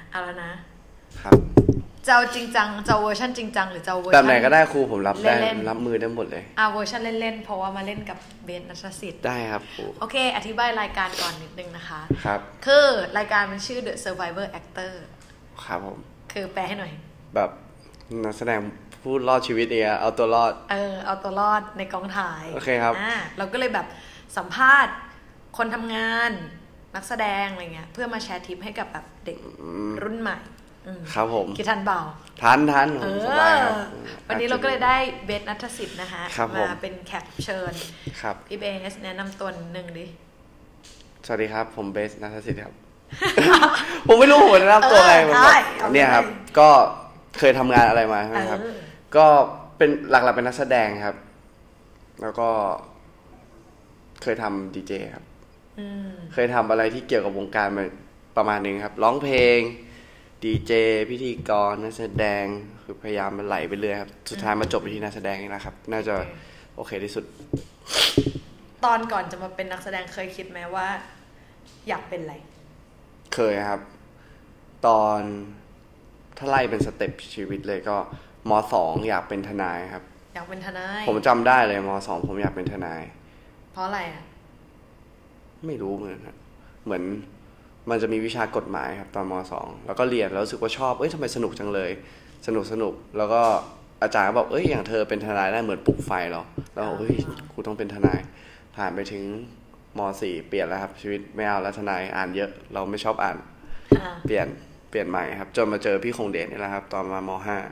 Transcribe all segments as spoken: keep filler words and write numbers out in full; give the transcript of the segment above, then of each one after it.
เอาแล้วนะครับจะเอาจริงจังจะเอาเวอร์ชันจริงจังหรือจะเอาเวอร์ชันแบบไหนก็ได้ครูผมรับได้รับมือได้หมดเลยอ่าเวอร์ชันเล่นๆเพราะว่ามาเล่นกับเบสณัฐศิษย์ได้ครับครูโอเคอธิบายรายการก่อนนิดนึงนะคะครับคือรายการมันชื่อ The Survivor Actor ครับผมคือแปลให้หน่อยแบบนักแสดงผู้รอดชีวิตเนี่ยเอาตัวรอดเออเอาตัวรอดในกองถ่ายโอเคครับอ่าเราก็เลยแบบสัมภาษณ์คนทำงานนักแสดงอะไรเงี้ยเพื่อมาแชร์ทิปให้กับแบบเด็กรุ่นใหม่ครับผมคิดทันเบาทันทันผมสบายครับวันนี้เราก็เลยได้เบสณัฐศิษย์นะคะมาเป็นแขกเชิญครับพี่เบสแนะนำตัวหนึ่งดิสวัสดีครับผมเบสณัฐศิษย์ครับ ผมไม่รู้ผมแนะนำตัวไงผมแบบเนี่ยครับก็เคยทำงานอะไรมาใช่ไหมครับก็เป็นหลักๆเป็นนักแสดงครับแล้วก็เคยทำดีเจครับเคยทำอะไรที่เกี่ยวกับวงการมาประมาณนึงครับร้องเพลงดีเจพิธีกรนักแสดงคือพยายามมันไหลไปเรื่อยครับสุดท้ายมาจบที่นักแสดงนี่นะครับน่าจะโอเคที่สุดตอนก่อนจะมาเป็นนักแสดงเคยคิดไหมว่าอยากเป็นอะไรเคยครับตอนถ้าไล่เป็นสเต็ปชีวิตเลยก็ม.สอง อยากเป็นทนายครับอยากเป็นทนายผมจำได้เลยม.สอง ผมอยากเป็นทนายเพราะอะไรอ่ะไม่รู้เหมือนกันเหมือนมันจะมีวิชากฎหมายครับตอนม.สอง แล้วก็เรียนแล้วรู้สึกว่าชอบเอ้ยทำไมสนุกจังเลยสนุกสนุกแล้วก็อาจารย์บอกเอ้ยอย่างเธอเป็นทนายได้เหมือนปลุกไฟหรอแล้วเฮ้ยกูต้องเป็นทนายผ่านไปถึงม.สี่ เปลี่ยนแล้วครับชีวิตไม่เอาแล้วทนายอ่านเยอะเราไม่ชอบอ่านเปลี่ยนเปลี่ยนใหม่ครับจนมาเจอพี่คงเดชนี่แหละครับตอนมาม.ห้า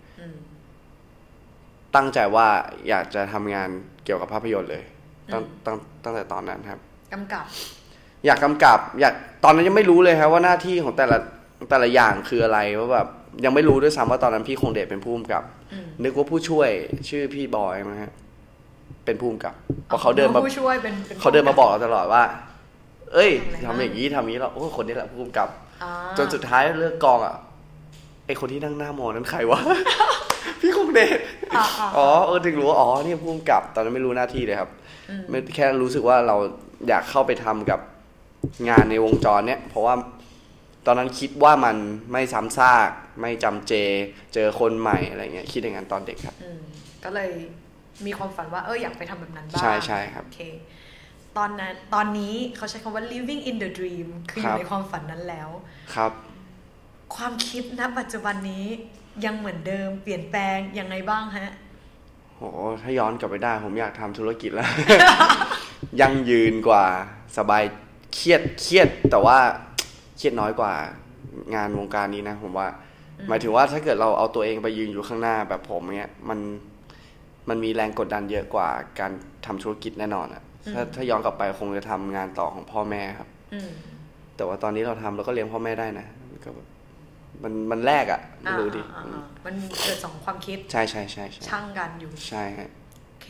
ตั้งใจว่าอยากจะทำงานเกี่ยวกับภาพยนตร์เลยตั้งตั้งตั้งแต่ตอนนั้นครับกำกับอยากกำกับอยากตอนนั้นยังไม่รู้เลยครับว่าหน้าที่ของแต่ละแต่ละอย่างคืออะไรว่าแบบยังไม่รู้ด้วยซ้ำว่าตอนนั้นพี่คงเดชเป็นผู้กำกับนึกว่าผู้ช่วยชื่อพี่บอยมั้งฮะเป็นผู้กำกับเพราะเขาเดินมาเขาเดินมาบอกเราตลอดว่าเอ้ยทำอย่างนี้ทำนี้เราโอ้คนนี้แหละผู้กำกับจนสุดท้ายเลือกกองอ่ะไอคนที่นั่งหน้ามอนั้นใครวะ พี่คงเดชอ๋อเออถึงรู้ว่าอ๋อนี่ผู้กำกับตอนนั้นไม่รู้หน้าที่เลยครับไม่แค่รู้สึกว่าเราอยากเข้าไปทำกับงานในวงจรเนี้ยเพราะว่าตอนนั้นคิดว่ามันไม่ซ้ำซากไม่จำเจเจอคนใหม่อะไรเงี้ยคิดอย่างนั้นตอนเด็กครับก็เลยมีความฝันว่าเอออยากไปทำแบบนั้นบ้างใช่ใช่ครับโอเคตอนนั้นตอนนี้เขาใช้คำว่า living in the dream คืออยู่ในความฝันนั้นแล้วครับความคิดณปัจจุบันนี้ยังเหมือนเดิมเปลี่ยนแปลงยังไงบ้างฮะโหถ้าย้อนกลับไปได้ผมอยากทำธุรกิจแล้ว ยั่งยืนกว่าสบายเครียดเครียดแต่ว่าเครียดน้อยกว่างานวงการนี้นะผมว่าหมายถึงว่าถ้าเกิดเราเอาตัวเองไปยืนอยู่ข้างหน้าแบบผมเนี้ยมันมันมีแรงกดดันเยอะกว่าการทำธุรกิจแน่นอนอะถ้าถ้าย้อนกลับไปคงจะทำงานต่อของพ่อแม่ครับแต่ว่าตอนนี้เราทำเราก็เลี้ยงพ่อแม่ได้นะก็มันมันแลกอ่ะไม่รู้ดิมันเกิดสองความคิดใช่ใช่ใช่ช่างกันอยู่ใช่ฮะโอเค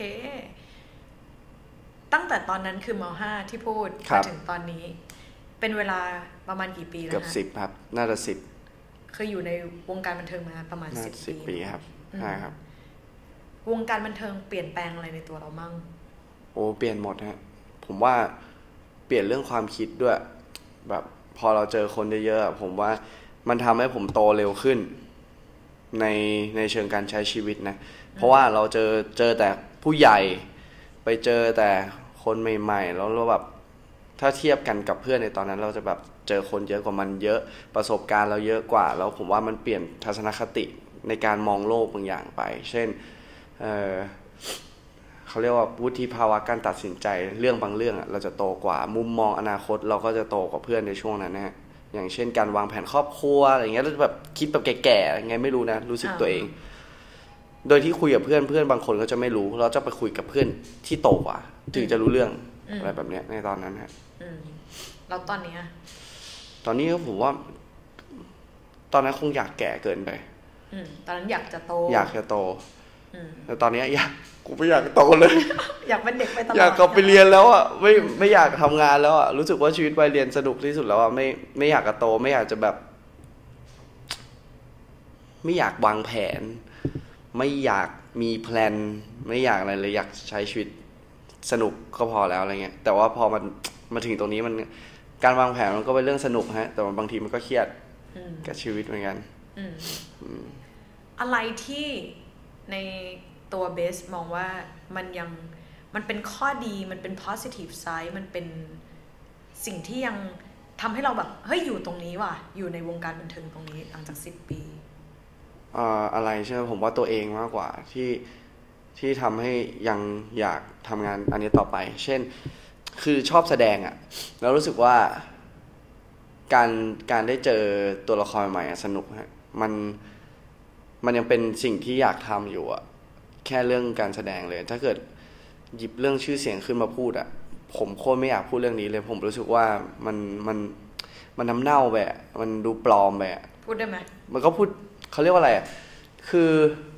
ตั้งแต่ตอนนั้นคือม.ห้าที่พูดมาถึงตอนนี้เป็นเวลาประมาณกี่ปีแล้วเกือบสิบครับน่าจะสิบคืออยู่ในวงการบันเทิงมาประมาณสิบปีปีครับใช่ครับวงการบันเทิงเปลี่ยนแปลงอะไรในตัวเรามั่งโอ้เปลี่ยนหมดฮะผมว่าเปลี่ยนเรื่องความคิดด้วยแบบพอเราเจอคนเยอะๆผมว่ามันทำให้ผมโตเร็วขึ้นในในเชิงการใช้ชีวิตนะเพราะว่าเราเจอเจอแต่ผู้ใหญ่ไปเจอแต่คนใหม่ๆแล้วเราแบบถ้าเทียบกันกับเพื่อนในตอนนั้นเราจะแบบเจอคนเยอะกว่ามันเยอะประสบการณ์เราเยอะกว่าแล้วผมว่ามันเปลี่ยนทัศนคติในการมองโลกบางอย่างไปเช่นเออเขาเรียกว่าวุฒิภาวะการตัดสินใจเรื่องบางเรื่องเราจะโตกว่ามุมมองอนาคตเราก็จะโตกว่าเพื่อนในช่วงนั้นนะอย่างเช่นการวางแผนครอบครัวอะไรเงี้ยเราจะแบบคิดแบบแก่ๆไงไม่รู้นะรู้สึกตัวเองโดยที่คุยกับเพื่อนเพื่อนบางคนก็จะไม่รู้เราจะไปคุยกับเพื่อนที่โตกว่าถึงจะรู้เรื่องอะไรแบบเนี้ยในตอนนั้นฮะแล้วตอนนี้ตอนนี้ผมว่าตอนนั้นคงอยากแก่เกินไปตอนนั้นอยากจะโตอยากจะโตแต่ตอนนี้อยากกูไม่อยากโตเลยอยากเป็นเด็กไปตลอดอยากกลับไปเรียนแล้วอ่ะไม่ไม่อยากทำงานแล้วอ่ะรู้สึกว่าชีวิตวัยเรียนสนุกที่สุดแล้วอ่ะไม่ไม่อยากจะโตไม่อยากจะแบบไม่อยากวางแผนไม่อยากมีแพลนไม่อยากอะไรเลยอยากใช้ชีวิตสนุกก็พอแล้วอะไรเงี้ยแต่ว่าพอมันมาถึงตรงนี้มันการวางแผนมันก็เป็นเรื่องสนุกฮะแต่บางทีมันก็เครียดกับชีวิตเหมือนกันอะไรที่ในตัวเบสมองว่ามันยังมันเป็นข้อดีมันเป็น positive side มันเป็นสิ่งที่ยังทำให้เราแบบเฮ้ยอยู่ตรงนี้ว่ะอยู่ในวงการบันเทิงตรงนี้หลังจากสิบปีอ่าอะไรใช่ไหมผมว่าตัวเองมากกว่าที่ที่ทำให้ยังอยากทำงานอันนี้ต่อไปเช่นคือชอบแสดงอะแล้วรู้สึกว่าการการได้เจอตัวละครใหม่อะสนุกฮะมันมันยังเป็นสิ่งที่อยากทำอยู่อะแค่เรื่องการแสดงเลยถ้าเกิดหยิบเรื่องชื่อเสียงขึ้นมาพูดอะผมโคตรไม่อยากพูดเรื่องนี้เลยผมรู้สึกว่ามันมันมันน้ำเน่าแบบมันดูปลอมแบบพูดได้ไหมมันก็พูดเขาเรียกว่าอะไรอะคือ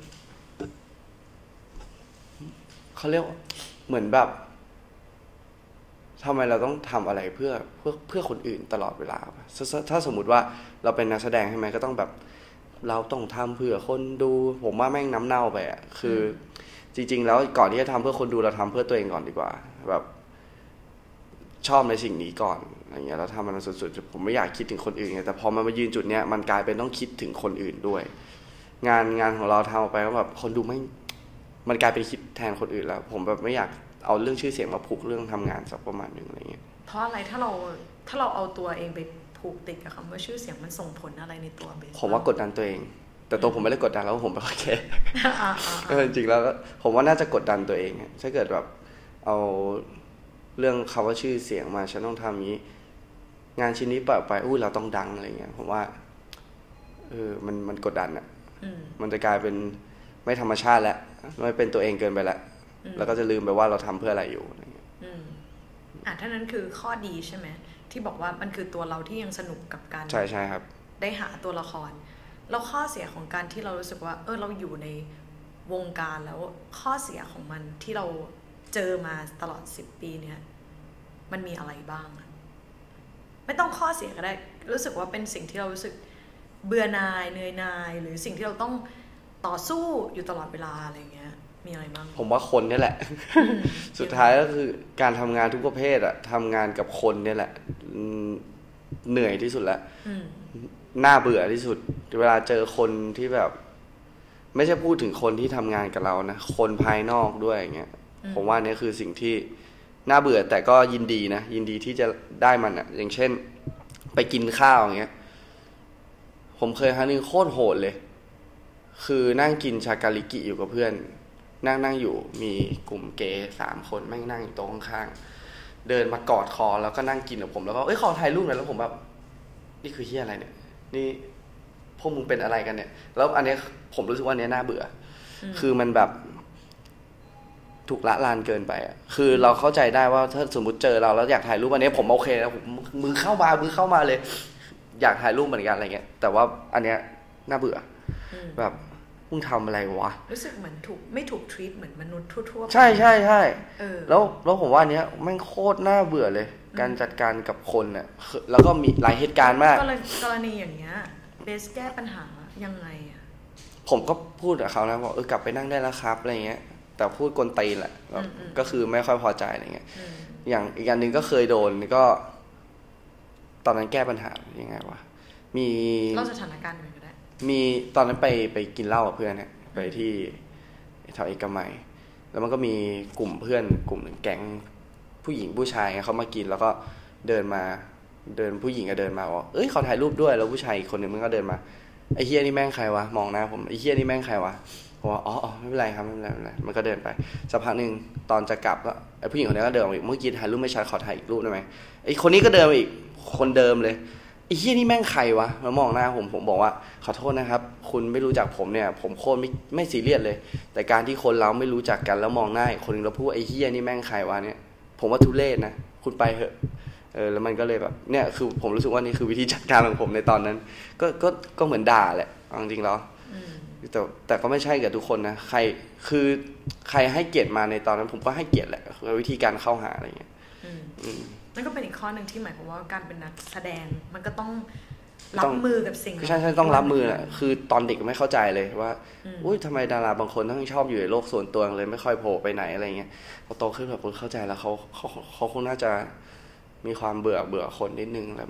เขาเรียกเหมือนแบบทำไมเราต้องทำอะไรเพื่อเพื่อเพื่อคนอื่นตลอดเวลาถ้าสมมุติว่าเราเป็นนักแสดงใช่ไหมก็ต้องแบบเราต้องทำเพื่อคนดูผมว่าแม่งน้ำเน่าไปอ่ะคือจริงๆแล้วก่อนที่จะทำเพื่อคนดูเราทำเพื่อตัวเองก่อนดีกว่าแบบชอบในสิ่งนี้ก่อนอะไรเงี้ยแล้วทำมันสุดๆผมไม่อยากคิดถึงคนอื่นไงแต่พอมันมายืนจุดเนี้ยมันกลายเป็นต้องคิดถึงคนอื่นด้วยงานงานของเราทำออกไปก็แบบคนดูไม่มันกลายเป็นคิดแทนคนอื่นแล้วผมแบบไม่อยากเอาเรื่องชื่อเสียงมาผูกเรื่องทำงานสักประมาณนึงอะไรเงี้ยเพราะอะไรถ้าเราถ้าเราเอาตัวเองไปผูกติดกับคำว่าชื่อเสียงมันส่งผลอะไรในตัวเบสผมว่ากดดันตัวเองแต่ตัวผมไม่ได้กดดันแล้วผมไม่โอเคจริงๆแล้วผมว่าน่าจะกดดันตัวเองถ้าเกิดแบบเอาเรื่องคำว่าชื่อเสียงมาฉันต้องทำนี้งานชิ้นนี้ปล่อยไปอุ้ยเราต้องดังอะไรเงี้ยผมว่าเออมันมันกดดันอ่ะมันจะกลายเป็นไม่ธรรมชาติแล้วไม่เป็นตัวเองเกินไปแล้วแล้วก็จะลืมไปว่าเราทำเพื่ออะไรอยู่อะไรเงี้ยอ่ะท่านั้นคือข้อดีใช่ไหมที่บอกว่ามันคือตัวเราที่ยังสนุกกับการใช่ใช่ครับได้หาตัวละครแล้วข้อเสียของการที่เรารู้สึกว่าเออเราอยู่ในวงการแล้วข้อเสียของมันที่เราเจอมาตลอดสิบปีเนี้ยมันมีอะไรบ้างไม่ต้องข้อเสียก็ได้รู้สึกว่าเป็นสิ่งที่เรารู้สึกเบื่อหน่ายเหนื่อยหน่ายหรือสิ่งที่เราต้องต่อสู้อยู่ตลอดเวลาอะไรเงี้ยมีอะไรบ้างผมว่าคนนี่แหละ สุดท้ายก็คือการทำงานทุกประเภทอะทำงานกับคนนี่แหละเหนื่อยที่สุดแล้วน่าเบื่อที่สุดเวลาเจอคนที่แบบไม่ใช่พูดถึงคนที่ทำงานกับเรานะคนภายนอกด้วยอย่างเงี้ยผมว่านี่คือสิ่งที่น่าเบื่อแต่ก็ยินดีนะยินดีที่จะได้มันอะอย่างเช่นไปกินข้าวอย่างเงี้ยผมเคยครั้งนึงโคตรโหดเลยคือนั่งกินชากาลิกิอยู่กับเพื่อนนั่งนั่งอยู่มีกลุ่มเกย์สามคนแม่งนั่งอยู่โต๊ะข้างๆเดินมากอดคอแล้วก็นั่งกินกับผมแล้วก็เอ้ยขอถ่ายรูปหน่อยแล้วผมแบบนี่คือเหี้ยอะไรเนี่ยนี่พวกมึงเป็นอะไรกันเนี่ยแล้วอันนี้ผมรู้สึกว่าอันนี้น่าเบื่อคือมันแบบถูกละลานเกินไปอ่ะคือเราเข้าใจได้ว่าถ้าสมมติเจอเราแล้วอยากถ่ายรูปอันนี้ผมโอเคแล้วผมมือเข้ามามือเข้ามาเลยอยากถ่ายรูปเหมือนกันอะไรเงี้ยแต่ว่าอันเนี้ยน่าเบื่อแบบมึงทำอะไรวะรู้สึกเหมือนถูกไม่ถูกทรีตเหมือนมนุษย์ทั่วๆใช่ใช่ใช่แล้วแล้วผมว่าอันเนี้ยแม่งโคตรน่าเบื่อเลยการจัดการกับคนเนี่ยแล้วก็มีหลายเหตุการณ์มากกรณีอย่างเงี้ยเบสแก้ปัญหายังไงอ่ะผมก็พูดกับเขานะบอกเออกลับไปนั่งได้แล้วครับอะไรเงี้ยแต่พูดกลตีนแหละก็คือไม่ค่อยพอใจอะไรเงี้ยอย่างอีกอันนึงก็เคยโดนก็ตอนนั้นแก้ปัญหายังไงวะมีเล่าสถานการณ์หน่อยก็ได้มีตอนนั้นไปไปกินเหล้ากับเพื่อนเนี่ยไปที่แถวเอกมัยแล้วมันก็มีกลุ่มเพื่อนกลุ่มหนึ่งแก๊งผู้หญิงผู้ชายเขามากินแล้วก็เดินมาเดินผู้หญิงก็เดินมาบอกเอ้ยขอถ่ายรูปด้วยแล้วผู้ชายอีกคนนึงมันก็เดินมาไอ้เฮียนี่แม่งใครวะมองหน้าผมไอ้เฮียนี่แม่งใครวะผมว่าอ๋อไม่เป็นไรครับไม่เป็นไรไม่เป็นไรมันก็เดินไปสักพักนึงตอนจะกลับก็ไอ้ผู้หญิงคนนี้ก็เดินมาอีกเมื่อกี้ถ่ายรูปไม่ชัดขอถ่ายอีกรูปได้ไหมไอ้คนนี้ก็เดินมาอีกคนเดิมเลยไอ้เฮียนี่แม่งใครวะแล้วมองหน้าผมผมบอกว่าขอโทษนะครับคุณไม่รู้จักผมเนี่ยผมโคตรไม่ไม่ซีเรียสเลยแต่การที่คนเราไม่รู้จักกันแล้วมองหน้าอีกคนนึงแล้วพูดไอ้เฮียนี่แม่งใครวะเนี่ยผมว่าทุเรศนะคุณไปเถอะเออแล้วมันก็เลยแบบเนี่ยคือผมรู้สึกว่านี่คือวิธีจัดการของผมในตอนนั้นก็ก็ก็เหมือนด่าแหละจริงๆแล้วแต่แต่ก็ไม่ใช่กับทุกคนนะใครคือใครให้เกียรติมาในตอนนั้นผมก็ให้เกียรติแหละวิธีการเข้าหาอะไรเงี้ยนั่นก็เป็นอีกข้อหนึ่งที่หมายความว่าการเป็นนักแสดงมันก็ต้องรับมือกับสิ่งใช่ใช่ต้องรับมือแหละคือตอนเด็กไม่เข้าใจเลยว่าอุ้ยทำไมดาราบางคนต้องชอบอยู่ในโลกส่วนตัวเลยไม่ค่อยโผล่ไปไหนอะไรเงี้ยพอโตขึ้นแบบเข้าใจแล้วเขาเขาเขาคงน่าจะมีความเบื่อเบื่อคนนิดนึงแหละมั้ง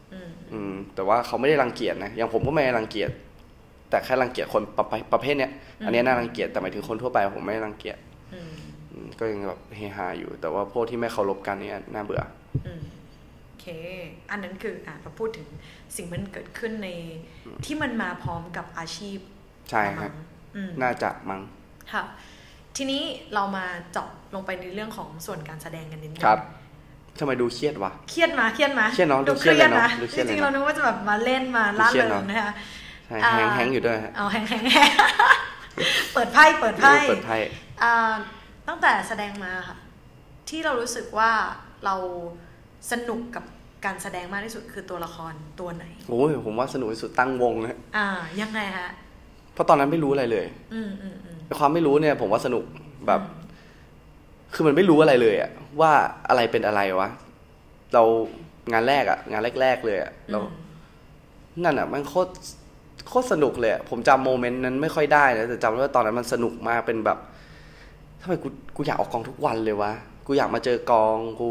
อืมแต่ว่าเขาไม่ได้รังเกียจนะอย่างผมก็ไม่ได้รังเกียจแต่แค่รังเกียจคนประประเภทเนี้ยอันนี้น่ารังเกียจแต่หมายถึงคนทั่วไปผมไม่รังเกียจก็ยังแบบเฮฮาอยู่แต่ว่าพวกที่ไม่เคารพกันนี่น่าเบื่อโอเคอันนั้นคืออ่ะเราพูดถึงสิ่งมันเกิดขึ้นในที่มันมาพร้อมกับอาชีพใช่ครับน่าจะมั้งค่ะทีนี้เรามาเจาะลงไปในเรื่องของส่วนการแสดงกันนิดนึงครับทำไมดูเครียดวะเครียดมาเครียดมาเครียดน้องดูเครียดนะจริงๆเรานึกว่าจะแบบมาเล่นมาล่าเริงนะคะแฮงแฮงอยู่ด้วยเอาแฮงแฮงเปิดไพ่เปิดไพ่เปิดไพ่ตั้งแต่แสดงมาค่ะที่เรารู้สึกว่าเราสนุกกับการแสดงมากที่สุดคือตัวละครตัวไหนโอ้ยผมว่าสนุกที่สุดตั้งวงนะอ่ายังไงฮะเพราะตอนนั้นไม่รู้อะไรเลยอืมอืมอืมความไม่รู้เนี่ยผมว่าสนุกแบบคือมันไม่รู้อะไรเลยอะว่าอะไรเป็นอะไรวะเรางานแรกอะงานแรกๆเลยอะเรานั่นอะมันโคตรโคตรสนุกเลยผมจำโมเมนต์นั้นไม่ค่อยได้นะแต่จำได้ว่าตอนนั้นมันสนุกมากเป็นแบบทำไมกูกูอยากออกกองทุกวันเลยวะกูอยากมาเจอกองกู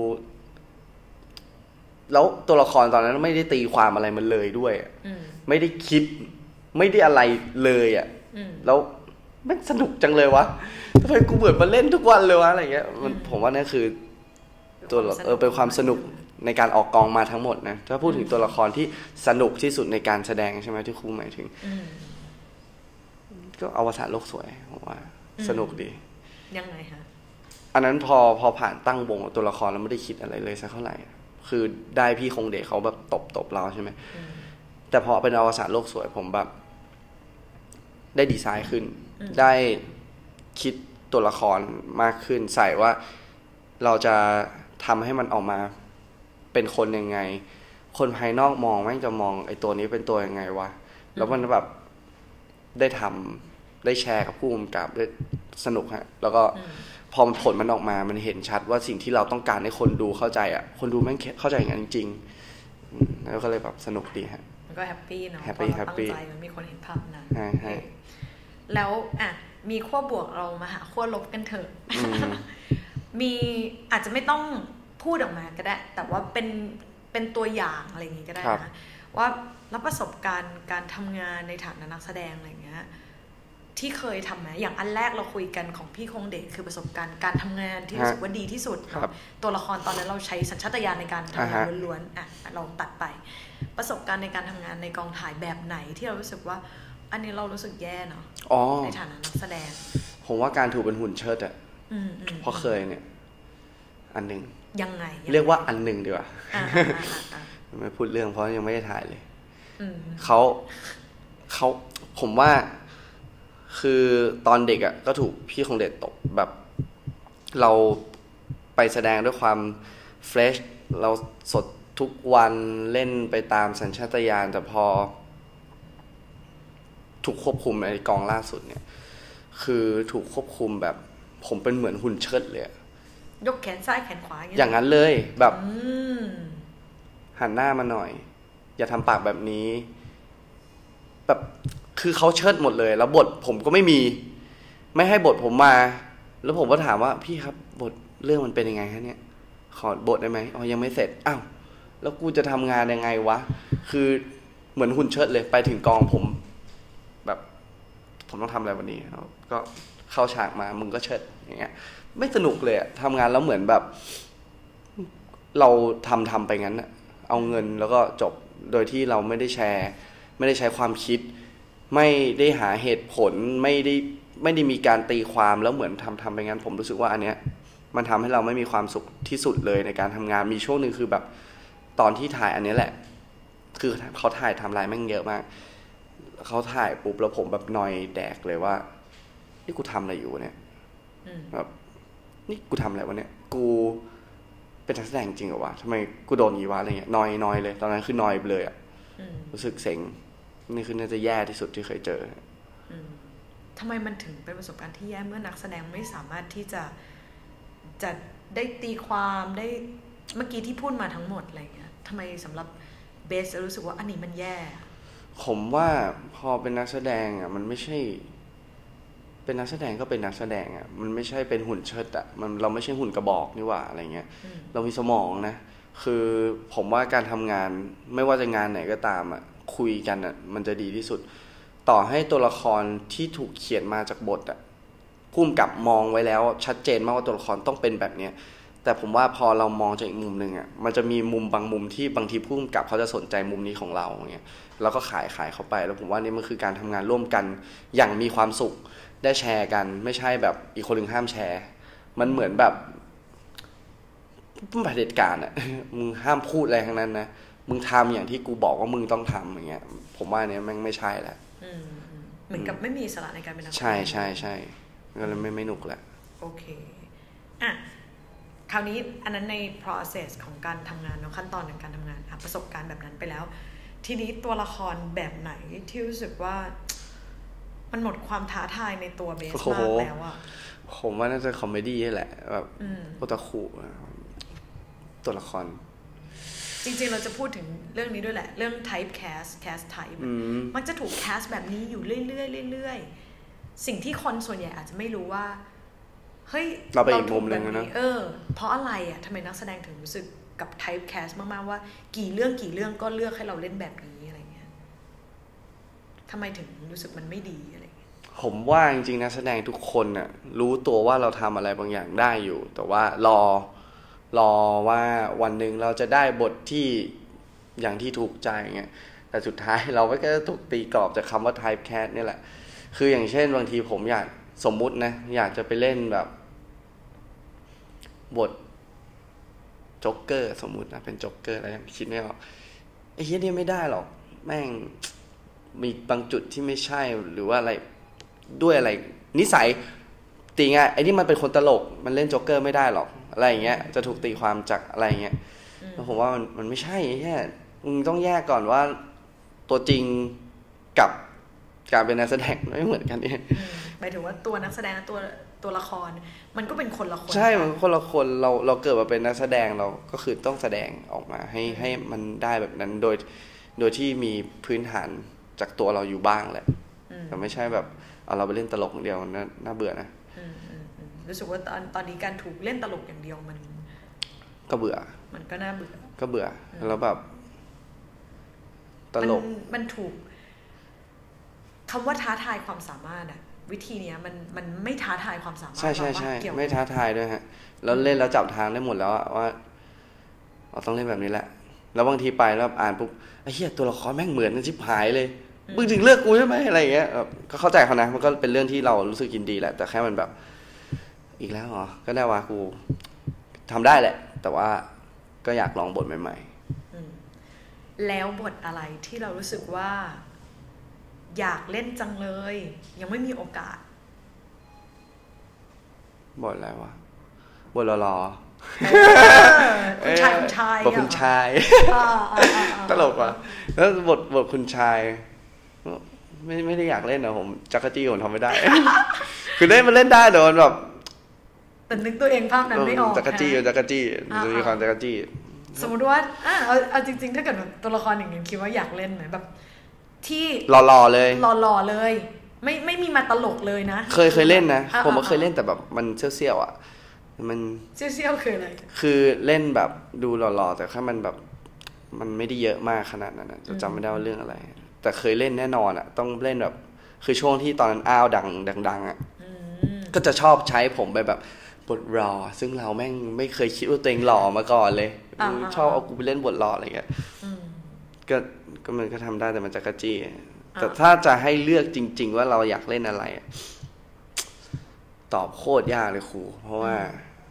แล้วตัวละครตอนนั้นไม่ได้ตีความอะไรมันเลยด้วยไม่ได้คิดไม่ได้อะไรเลยอ่ะแล้วมันสนุกจังเลยวะทำไมกูเบื่อมาเล่นทุกวันเลยวะอะไรเงี้ยมันผมว่านี่คือตัวเออเป็นความสนุกในการออกกองมาทั้งหมดนะถ้าพูดถึงตัวละครที่สนุกที่สุดในการแสดงใช่ไหมที่ครูหมายถึงก็อวสานโลกสวยผมว่าสนุกดียังไงคะอันนั้นพอพอผ่านตั้งวงตัวละครแล้วไม่ได้คิดอะไรเลยสักเท่าไหร่คือได้พี่คงเดชเขาแบบตบตบเราใช่ไหมแต่พอเป็นอวสานโลกสวยผมแบบได้ดีไซน์ขึ้นได้คิดตัวละครมากขึ้นใส่ว่าเราจะทำให้มันออกมาเป็นคนยังไงคนภายนอกมองแม่งจะมองไอ้ตัวนี้เป็นตัวยังไงวะแล้วมันแบบได้ทำได้แชร์กับผู้กำกับได้สนุกฮะแล้วก็พอผลมันออกมามันเห็นชัดว่าสิ่งที่เราต้องการให้คนดูเข้าใจอ่ะคนดูแม่งเข้าใจอย่างนั้นจริงๆแล้วก็เลยแบบสนุกดีฮะมันก็แฮปปี้เนาะแฮปปี้แฮปปี้มันมีคนเห็นภาพนะใช่แล้วอ่ะมีขั้วบวกเรามาหาขั้วลบกันเถอะมีอาจจะไม่ต้องพูดออกมาก็ได้แต่ว่าเป็นเป็นตัวอย่างอะไรอย่างงี้ก็ได้นะว่าแล้วประสบการณ์การทำงานในฐานะนักแสดงอะไรอย่างเงี้ยที่เคยทำไหมอย่างอันแรกเราคุยกันของพี่คงเดชคือประสบการณ์การทำงานที่รู้สึกว่าดีที่สุดตัวละครตอนนั้นเราใช้สัญชาตญาณในการทำงานล้วนๆอ่ะเราตัดไปประสบการณ์ในการทำงานในกองถ่ายแบบไหนที่เรารู้สึกว่าอันนี้เรารู้สึกแย่เนาะในฐานะนักแสดงผมว่าการถูกเป็นหุ่นเชิดอ่ะเพราะเคยเนี่ยอันหนึ่งยังไงเรียกว่าอันหนึ่งดีกว่าไม่พูดเรื่องเพราะยังไม่ได้ถ่ายเลยเขาเขาผมว่าคือตอนเด็กอ่ะก็ถูกพี่คงเดชตบแบบเราไปแสดงด้วยความเฟรชเราสดทุกวันเล่นไปตามสัญชาตญาณแต่พอถูกควบคุมในกองล่าสุดเนี่ยคือถูกควบคุมแบบผมเป็นเหมือนหุ่นเชิดเลยยกแขนซ้ายแขนขวาอย่างนั้นเลยแบบหันหน้ามาหน่อยอย่าทำปากแบบนี้แบบคือเขาเชิดหมดเลยแล้วบทผมก็ไม่มีไม่ให้บทผมมาแล้วผมก็ถามว่าพี่ครับบทเรื่องมันเป็นยังไงฮะเนี่ยขอบทได้ไหมอ๋อยังไม่เสร็จอ้าวแล้วกูจะทำงานยังไงวะคือเหมือนหุ่นเชิดเลยไปถึงกองผมแบบผมต้องทำอะไรวันนี้ก็เข้าฉากมามึงก็เชิดอย่างเงี้ยไม่สนุกเลยทำงานแล้วเหมือนแบบเราทำทำไปงั้นอะเอาเงินแล้วก็จบโดยที่เราไม่ได้แชร์ไม่ได้ใช้ความคิดไม่ได้หาเหตุผลไม่ได้ไม่ได้มีการตีความแล้วเหมือนทำทำไปงั้นผมรู้สึกว่าอันเนี้ยมันทำให้เราไม่มีความสุขที่สุดเลยในการทำงานมีช่วงหนึ่งคือแบบตอนที่ถ่ายอันนี้แหละคือเขาถ่ายทำลายแม่งเยอะมากเขาถ่ายปุ๊บแล้วผมแบบนอยแดกเลยว่านี่กูทำอะไรอยู่เนี่ยแบบนี่กูทำอะไรวะเนี่ยกูเป็นนักแสดงจริงเหรอวะทำไมกูโดนงี้วะอะไรเงี้ยนอยนอยเลยตอนนั้นคือนอยเลยอ่ะรู้สึกเซ็งนี่คือน่าจะแย่ที่สุดที่เคยเจอทำไมมันถึงเป็นประสบการณ์ที่แย่เมื่อนักแสดงไม่สามารถที่จะจะได้ตีความได้เมื่อกี้ที่พูดมาทั้งหมดอะไรเงี้ยทำไมสำหรับเบสรู้สึกว่าอันนี้มันแย่ผมว่าพอเป็นนักแสดงอ่ะมันไม่ใช่เป็นนักแสดงก็เป็นนักแสดงอ่ะมันไม่ใช่เป็นหุ่นเชิดอ่ะมันเราไม่ใช่หุ่นกระบอกนี่หว่าอะไรเงี้ยเรามีสมองนะคือผมว่าการทำงานไม่ว่าจะงานไหนก็ตามอ่ะคุยกันอ่ะมันจะดีที่สุดต่อให้ตัวละครที่ถูกเขียนมาจากบทอ่ะพุ่มกับมองไว้แล้วชัดเจนมากว่าตัวละครต้องเป็นแบบเนี้ยแต่ผมว่าพอเรามองจากอีกมุมนึงอ่ะมันจะมีมุมบางมุมที่บางทีพุ่มกับเขาจะสนใจมุมนี้ของเราอย่างเงี้ยแล้วก็ขายขายเข้าไปแล้วผมว่านี่มันคือการทำงานร่วมกันอย่างมีความสุขได้แชร์กันไม่ใช่แบบอีกคนหนึ่งห้ามแชร์มันเหมือนแบบเผด็จการอ่ะมึงห้ามพูดอะไรทั้งนั้นนะมึงทำอย่างที่กูบอกว่ามึงต้องทำอย่างเงี้ยผมว่าเนี้ยมันไม่ใช่แล้วเหมือนกับไม่มีอิสระในการเป็นนักแสดงใช่ใช่ใช่ก็เลยไม่ไม่หนุกแหละโอเคอ่ะคราวนี้อันนั้นใน process ของการทำงานเนาะขั้นตอนในการทำงานประสบการณ์แบบนั้นไปแล้วทีนี้ตัวละครแบบไหนที่รู้สึกว่ามันหมดความท้าทายในตัวเบสมากแล้วอะผมว่าน่าจะคอมเมดี้แหละแบบโอตาคุตัวละครจริงๆเราจะพูดถึงเรื่องนี้ด้วยแหละเรื่อง type cast cast type มักจะถูก cast แบบนี้อยู่เรื่อยๆเรื่อยๆสิ่งที่คนส่วนใหญ่อาจจะไม่รู้ว่าเฮ้ยเราไปอีกมุมนึงนะเออเพราะอะไรอ่ะทำไมนักแสดงถึงรู้สึกกับ type cast มากๆว่ากี่เรื่องกี่เรื่องก็เลือกให้เราเล่นแบบนี้อะไรเงี้ยทำไมถึงรู้สึกมันไม่ดีอะไรเงี้ยผมว่าจริงๆนักแสดงทุกคนน่ะรู้ตัวว่าเราทำอะไรบางอย่างได้อยู่แต่ว่ารอรอว่าวันหนึ่งเราจะได้บทที่อย่างที่ถูกใจเงี้ยแต่สุดท้ายเราก็จะถูกตีกรอบจากคำว่า type cast นี่แหละคืออย่างเช่นบางทีผมอยากสมมุตินะอยากจะไปเล่นแบบบทโจ๊กเกอร์สมมุตินะเป็นโจ๊กเกอร์อะไรคิดไม่ออกไอ้เหี้ยนี่ไม่ได้หรอกแม่งมีบางจุดที่ไม่ใช่หรือว่าอะไรด้วยอะไรนิสัยตีง่ายไอ้นี่มันเป็นคนตลกมันเล่นโจ๊กเกอร์ไม่ได้หรอกอะไรอย่างเงี้ยจะถูกตีความจากอะไรอย่างเงี้ยแล้วผมว่ามันมันไม่ใช่แค่มึงต้องแยกก่อนว่าตัวจริงกับการเป็นนักแสดงไม่เหมือนกันเนี่ยหมายถึงว่าตัวนักแสดงตัวตัวละครมันก็เป็นคนละคนใช่มันคนละคนเราเราเกิดมาเป็นนักแสดงเราก็คือต้องแสดงออกมาให้ให้มันได้แบบนั้นโดยโดยที่มีพื้นฐานจากตัวเราอยู่บ้างแหละแต่ไม่ใช่แบบเอาเราไปเล่นตลกอย่างเดียวน่าน่าเบื่อนะรู้สึกว่าตอนตอนนี้การถูกเล่นตลกอย่างเดียวมันก็เบื่อมันก็น่าเบื่อก็เบื่อแล้วแบบตลกมันถูกคำว่าท้าทายความสามารถอะวิธีเนี้ยมันมันไม่ท้าทายความสามารถใช่ใช่ใช่ไม่ท้าทายด้วยฮะแล้วเล่นแล้วจับทางได้หมดแล้วว่าเราต้องเล่นแบบนี้แหละแล้วบางทีไปแล้วอ่านปุ๊บไอ้เหี้ยตัวละครแม่งเหมือนกันชิบหายเลยมึงถึงเลือกกูใช่ไหมอะไรอย่างเงี้ยก็เข้าใจเขานะมันก็เป็นเรื่องที่เรารู้สึกยินดีแหละแต่แค่มันแบบอีกแล้วเหรอก็ได้ว่ากูทำได้แหละแต่ว่าก็อยากลองบทใหม่ๆแล้วบทอะไรที่เรารู้สึกว่าอยากเล่นจังเลยยังไม่มีโอกาสบทอะไรวะบทหล่อๆคุณชายคุณชายบทคุณชายตลกว่ะแล้วบทบทคุณชายไม่ไม่ได้อยากเล่นนะผมจักรจี้ผมทำไม่ได้คือเล่นมันเล่นได้แต่มันแบบแต่นึกตัวเองภาพนั้นไม่ออกจักรจี้จักรจี้จะมีความจักรจี้สมมติว่าอ่ะเอาเอาจริงๆถ้าเกิดตัวละครอย่างนี้คิดว่าอยากเล่นไหมแบบที่หล่อๆเลยหล่อๆเลยไม่ไม่มีมาตลกเลยนะเคยเคยเล่นนะผมก็เคยเล่นแต่แบบมันเซี่ยวๆอ่ะมันเซี่ยวๆคืออะไรคือเล่นแบบดูหล่อๆแต่แค่มันแบบมันไม่ได้เยอะมากขนาดนั้นจะจำไม่ได้ว่าเรื่องอะไรแต่เคยเล่นแน่นอนอ่ะต้องเล่นแบบคือช่วงที่ตอนนั้นอ้าวดังดังๆอ่ะก็จะชอบใช้ผมไปแบบบทหล่อซึ่งเราแม่งไม่เคยคิดว่าตัวเองหล่อมาก่อนเลยชอบเอากูไปเล่นบทหล่ออะไรเงี้ยก็ก็มันก็ทำได้แต่มันจะกระจี้แต่ถ้าจะให้เลือกจริงๆว่าเราอยากเล่นอะไรตอบโคตรยากเลยครูเพราะว่า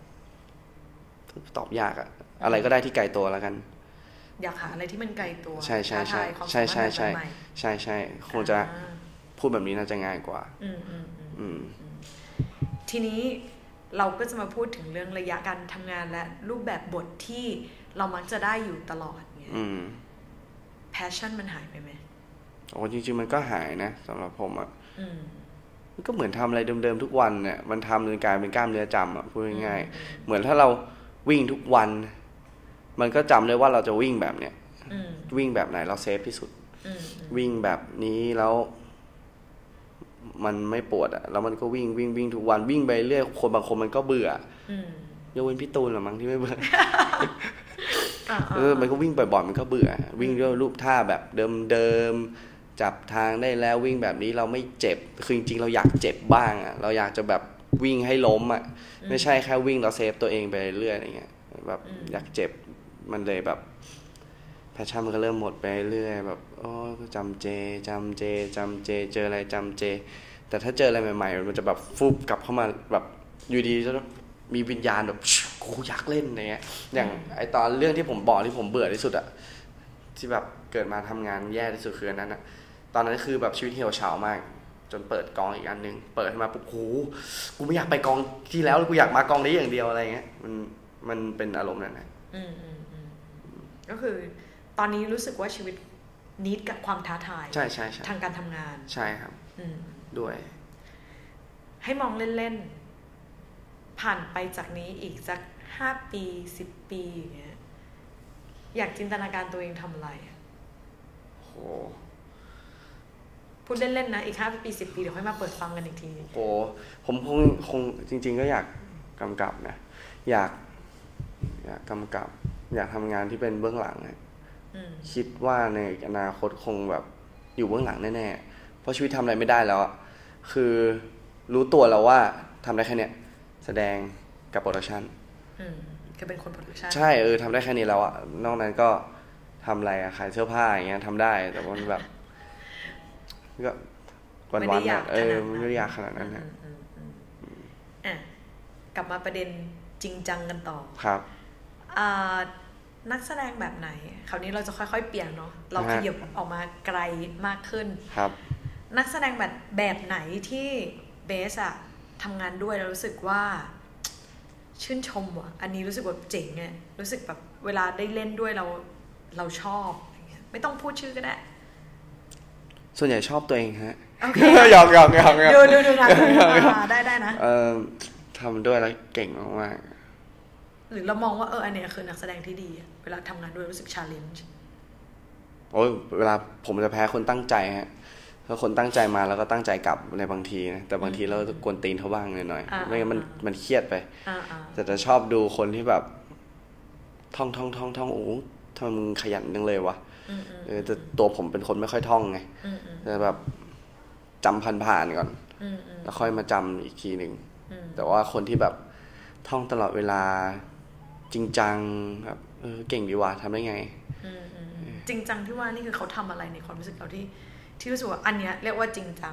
ตอบยากอะอะไรก็ได้ที่ไกลตัวแล้วกันอยากหาอะไรที่มันไกลตัวใช่ใช่ใช่ใช่ใช่ใช่ใช่ใช่คงจะพูดแบบนี้น่าจะง่ายกว่าอืมอืมอืมทีนี้เราก็จะมาพูดถึงเรื่องระยะการทำงานและรูปแบบบทที่เรามักจะได้อยู่ตลอดเนี่ยpassion มันหายไปไหมโอ้จริงๆมันก็หายนะสำหรับผมอ่ะมันก็เหมือนทำอะไรเดิมๆทุกวันเนี่ยมันทำจนกลายเป็นกล้ามเนื้อจำอ่ะพูดง่ายๆเหมือนถ้าเราวิ่งทุกวันมันก็จำได้ว่าเราจะวิ่งแบบเนี้ยวิ่งแบบไหนเราเซฟที่สุดวิ่งแบบนี้แล้วมันไม่ปวดอ่ะแล้วมันก็วิ่งวิ่งวิ่งทุกวันวิ่งไปเรื่อยคนบางคนมันก็เบื่อยกเว้นพี่ตูนหรอมั้งที่ไม่เบื่อเออมันก็วิ่งบ่อยๆมันก็เบื่อวิ่งด้วยรูปท่าแบบเดิมๆจับทางได้แล้ววิ่งแบบนี้เราไม่เจ็บคือจริงๆเราอยากเจ็บบ้างอ่ะเราอยากจะแบบวิ่งให้ล้มอ่ะไม่ใช่แค่วิ่งเราเซฟตัวเองไปเรื่อยอะไรเงี้ยแบบอยากเจ็บมันเลยแบบแพชชั่นมันก็เริ่มหมดไปเรื่อยแบบโอ้จำเจจำเจจำเจเจออะไรจำเจแต่ถ้าเจออะไรใหม่ๆมันจะแบบฟุบกลับเข้ามาแบบอยู่ดีจะมีวิญญาณแบบกูอยากเล่นอะไรเงี้ยอย่างไอตอนเรื่องที่ผมบอกที่ผมเบื่อที่สุดอะที่แบบเกิดมาทำงานแย่ที่สุดคือนั้นอะตอนนั้นคือแบบชีวิตเหี่ยวเฉามากจนเปิดกองอีกอันนึงเปิดมาปุ๊บโหกูไม่อยากไปกองที่แล้วกูอยากมากองนี้อย่างเดียวอะไรเงี้ยมันมันเป็นอารมณ์นั้นนะอืมอืมอืมก็คือตอนนี้รู้สึกว่าชีวิตนิดกับความท้าทายใช่ใช่ใช่ทางการทำงานใช่ครับด้วยให้มองเล่นๆผ่านไปจากนี้อีกสักห้าปีสิบปีอย่างเงี้ยอยากจินตนาการตัวเองทำอะไรโหพูดเล่นๆนะอีกห้าปีสิบปีเดี๋ยวค่อยมาเปิดฟังกันอีกทีโหผมคงคงจริงๆก็อยากกำกับนะอยากอยากกำกับอยากทำงานที่เป็นเบื้องหลังนะคิดว่าในอนาคตคงแบบอยู่เบื้องหลังแน่ๆเพราะชีวิตทำอะไรไม่ได้แล้วอ่ะคือรู้ตัวแล้วว่าทำได้แค่เนี้ยแสดงกับโปรดักชันก็เป็นคนโปรดักชันใช่เออทำได้แค่นี้แล้วอ่ะนอกนั้นก็ทำอะไรอะขายเสื้อผ้าอย่างเงี้ยทำได้แต่ว่าแบบก็วันวันอ่ะเออไม่ได้ยากขนาดนั้นนะอ่ะกลับมาประเด็นจริงจังกันต่อครับอ่านักแสดงแบบไหนคราวนี้เราจะค่อยๆเปลี่ยนเนาะเราขยับออกมาไกลมากขึ้นครับนักแสดงแบบแบบไหนที่เบสอะทำงานด้วยแล้วรู้สึกว่าชื่นชมว่ะอันนี้รู้สึกแบบเจ๋งไงรู้สึกแบบเวลาได้เล่นด้วยเราเราชอบอย่างเงี้ยไม่ต้องพูดชื่อก็ได้ส่วนใหญ่ชอบตัวเองฮะโอเคหยอกหยอกหยอกดูดูดูนะได้ได้นะเออทำด้วยแล้วเก่งมากหรือเรามองว่าเอออันนี้คือนักแสดงที่ดีเวลาทำงานด้วยรู้สึก challenge โอ้ยเวลาผมจะแพ้คนตั้งใจฮะถ้าคนตั้งใจมาแล้วก็ตั้งใจกลับในบางทีนะแต่บางทีเรากวนตีนเขาบ้างหน่อยๆไม่งั้นมันมันเครียดไปแต่จะชอบดูคนที่แบบท่องท่องท่องท่องโอ้ทำไมมึงขยันจังเลยวะเออแต่ตัวผมเป็นคนไม่ค่อยท่องไงแต่แบบจำผ่านๆก่อนแล้วค่อยมาจำอีกทีหนึ่งแต่ว่าคนที่แบบท่องตลอดเวลาจริงจังแบบเออเก่งดีว่ะทำได้ไงจริงจังที่ว่านี่คือเขาทำอะไรในความรู้สึกเราที่ที่รู้สึกว่าอันเนี้ยเรียกว่าจริงจัง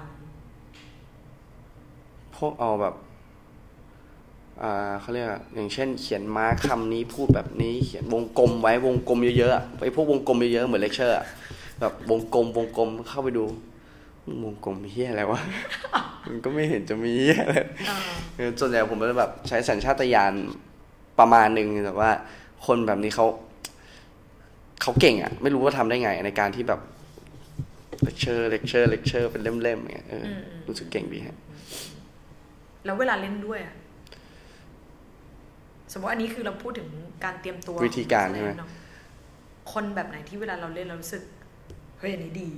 พวกเอาแบบอ่าเขาเรียกอย่างเช่นเขียนมาร์คคำนี้พูดแบบนี้เขียนวงกลมไว้วงกลมเยอะๆไอ้พวกวงกลมเยอะๆเหมือนเลคเชอร์แบบวงกลมวงกลมเข้าไปดูวงกลมเหี้ยอะไรวะมันก็ไม่เห็นจะมีเหี้ยอะไรส่วนใหญ่ผมจะแบบใช้สัญชาตญาณประมาณนึงแต่ว่าคนแบบนี้เขาเขาเก่งอ่ะไม่รู้ว่าทำได้ไงในการที่แบบเลคเชอร์เลคเชอร์เลคเชอร์เป็นเล่มๆอย่างเงี้ยรู้สึกเก่งดีฮะแล้วเวลาเล่นด้วยอ่ะสมมติอันนี้คือเราพูดถึงการเตรียมตัววิธีการใช่ไหมคนแบบไหนที่เวลาเราเล่นเรารู้สึกเฮ้ยอันนี้ดี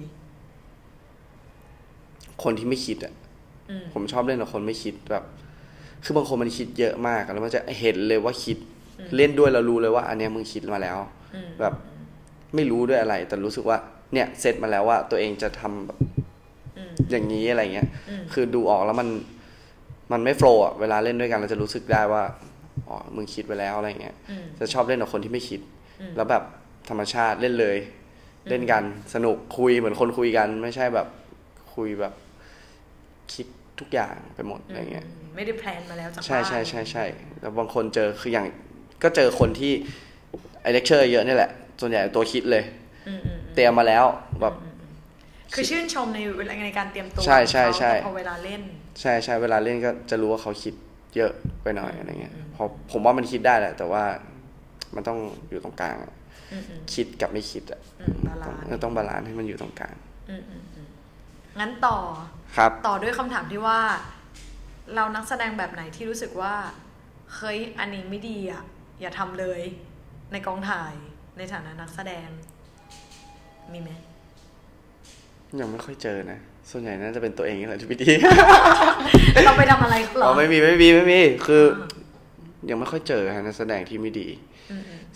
คนที่ไม่คิดอ่ะผมชอบเล่นกับคนไม่คิดแบบคือบางคนมันคิดเยอะมากแล้วมันจะเห็นเลยว่าคิดเล่นด้วยเรารู้เลยว่าอันนี้มึงคิดมาแล้วแบบไม่รู้ด้วยอะไรแต่รู้สึกว่าเนี่ยเซตมาแล้วว่าตัวเองจะทำแบบอย่างนี้อะไรเงี้ยคือดูออกแล้วมันมันไม่โฟล์อ่ะเวลาเล่นด้วยกันเราจะรู้สึกได้ว่าอ๋อมึงคิดไว้แล้วอะไรเงี้ยจะชอบเล่นกับคนที่ไม่คิดแล้วแบบธรรมชาติเล่นเลยเล่นกันสนุกคุยเหมือนคนคุยกันไม่ใช่แบบคุยแบบคิดทุกอย่างไปหมดอะไรเงี้ยไม่ได้แพลนมาแล้วจากบ้านใช่ใช่ใช่ใช่แล้วบางคนเจอคืออย่างก็เจอคนที่ไอเลคเชอร์เยอะนี่แหละส่วนใหญ่ตัวคิดเลยเตรียมมาแล้วแบบคือชื่นชมในเวลาในการเตรียมตัวใช่ใช่ใช่พอเวลาเล่นใช่ใช่เวลาเล่นก็จะรู้ว่าเขาคิดเยอะไปหน่อยอะไรเงี้ยพอผมว่ามันคิดได้แหละแต่ว่ามันต้องอยู่ตรงกลางคิดกับไม่คิดอ่ะต้องต้องบาลานซ์ให้มันอยู่ตรงกลางงั้นต่อครับต่อด้วยคำถามที่ว่าเรานักแสดงแบบไหนที่รู้สึกว่าเฮ้ยอันนี้ไม่ดีอ่ะอย่าทำเลยในกองถ่ายในฐานะนักแสดงมีไหมยังไม่ค่อยเจอนะส่วนใหญ่น่าจะเป็นตัวเองนี่แหละที่ไม่ดีเราไปทำอะไรหรออ๋อไม่มีไม่มีไม่มีคือยังไม่ค่อยเจอฮะนักแสดงที่ไม่ดี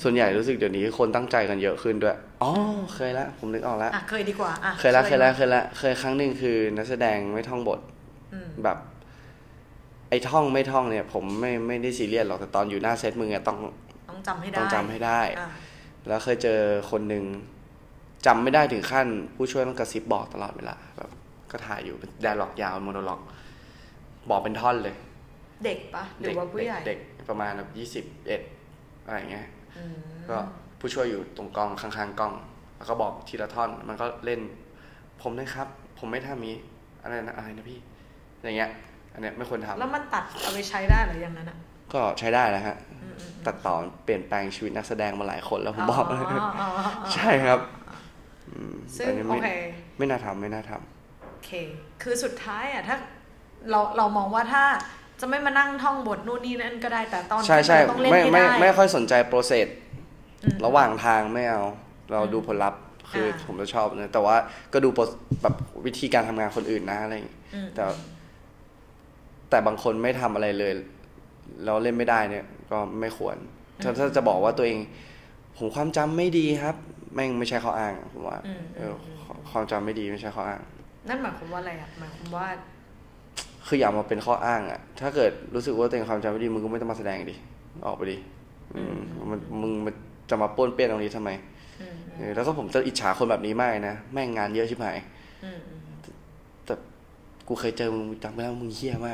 ส่วนใหญ่รู้สึกเดี๋ยวนี้คนตั้งใจกันเยอะขึ้นด้วยอ๋อเคยละผมนึกออกแล้วอ่ะเคยดีกว่าอ่ะเคยละเคยละเคยละเคยครั้งหนึ่งคือนักแสดงไม่ท่องบทแบบไอ้ท่องไม่ท่องเนี่ยผมไม่ไม่ได้ซีเรียสหรอกแต่ตอนอยู่หน้าเซตมึงอะต้องต้องจำให้ได้ต้องจำให้ได้แล้วเคยเจอคนหนึ่งจำไม่ได้ถึงขั้นผู้ช่วยต้องกระซิบบอกตลอดเวลาแบบก็ถ่ายอยู่เป็นไดอะล็อกยาวโมโนล็อกบอกเป็นท่อนเลยเด็กปะหรือว่าผู้ใหญ่เด็กประมาณแบบยี่สิบเอ็ดอะไรเงี้ยก็ผู้ช่วยอยู่ตรงกล้องข้างๆกล้องแล้วก็บอกทีละท่อนมันก็เล่นผมนะครับผมไม่ทำนี้อะไรนะอะไรนะพี่อย่างเงี้ยอันเนี้ยไม่ควรทำแล้วมันตัดเอาไปใช้ได้หรืออย่างนั้นอ่ะก็ใช้ได้แล้วฮะตัดต่อเปลี่ยนแปลงชีวิตนักแสดงมาหลายคนแล้วผมบอกเลยใช่ครับซึ่งโอเคไม่น่าทำไม่น่าทำโอเคคือสุดท้ายอ่ะถ้าเราเรามองว่าถ้าจะไม่มานั่งท่องบทนู่นนี่นั่นก็ได้แต่ตอนที่เราต้องเล่นให้ได้ไม่ค่อยสนใจโปรเซสระหว่างทางไม่เอาเราดูผลลัพธ์คือผมจะชอบนะแต่ว่าก็ดูแบบวิธีการทำงานคนอื่นนะอะไรอย่างงี้แต่แต่บางคนไม่ทำอะไรเลยเราเล่นไม่ได้เนี่ยก็ไม่ควรถ้าถ้าจะบอกว่าตัวเองผมความจำไม่ดีครับแม่งไม่ใช่ข้ออ้างผมว่าเออความจำไม่ดีไม่ใช่ข้ออ้างนั่นหมายความว่าอะไรอ่ะหมายความว่าคืออย่ามาเป็นข้ออ้างอ่ะถ้าเกิดรู้สึกว่าตัวเองความจำไม่ดีมึงก็ไม่ต้องมาแสดงดิออกไปดิมันมึงจะมาป้วนเปี้ยนตรงนี้ทำไมแล้วก็ผมจะอิจฉาคนแบบนี้มากนะแม่งงานเยอะชิบหายแต่กูเคยเจอมึงจำไม่ได้มึงเหี้ยมาก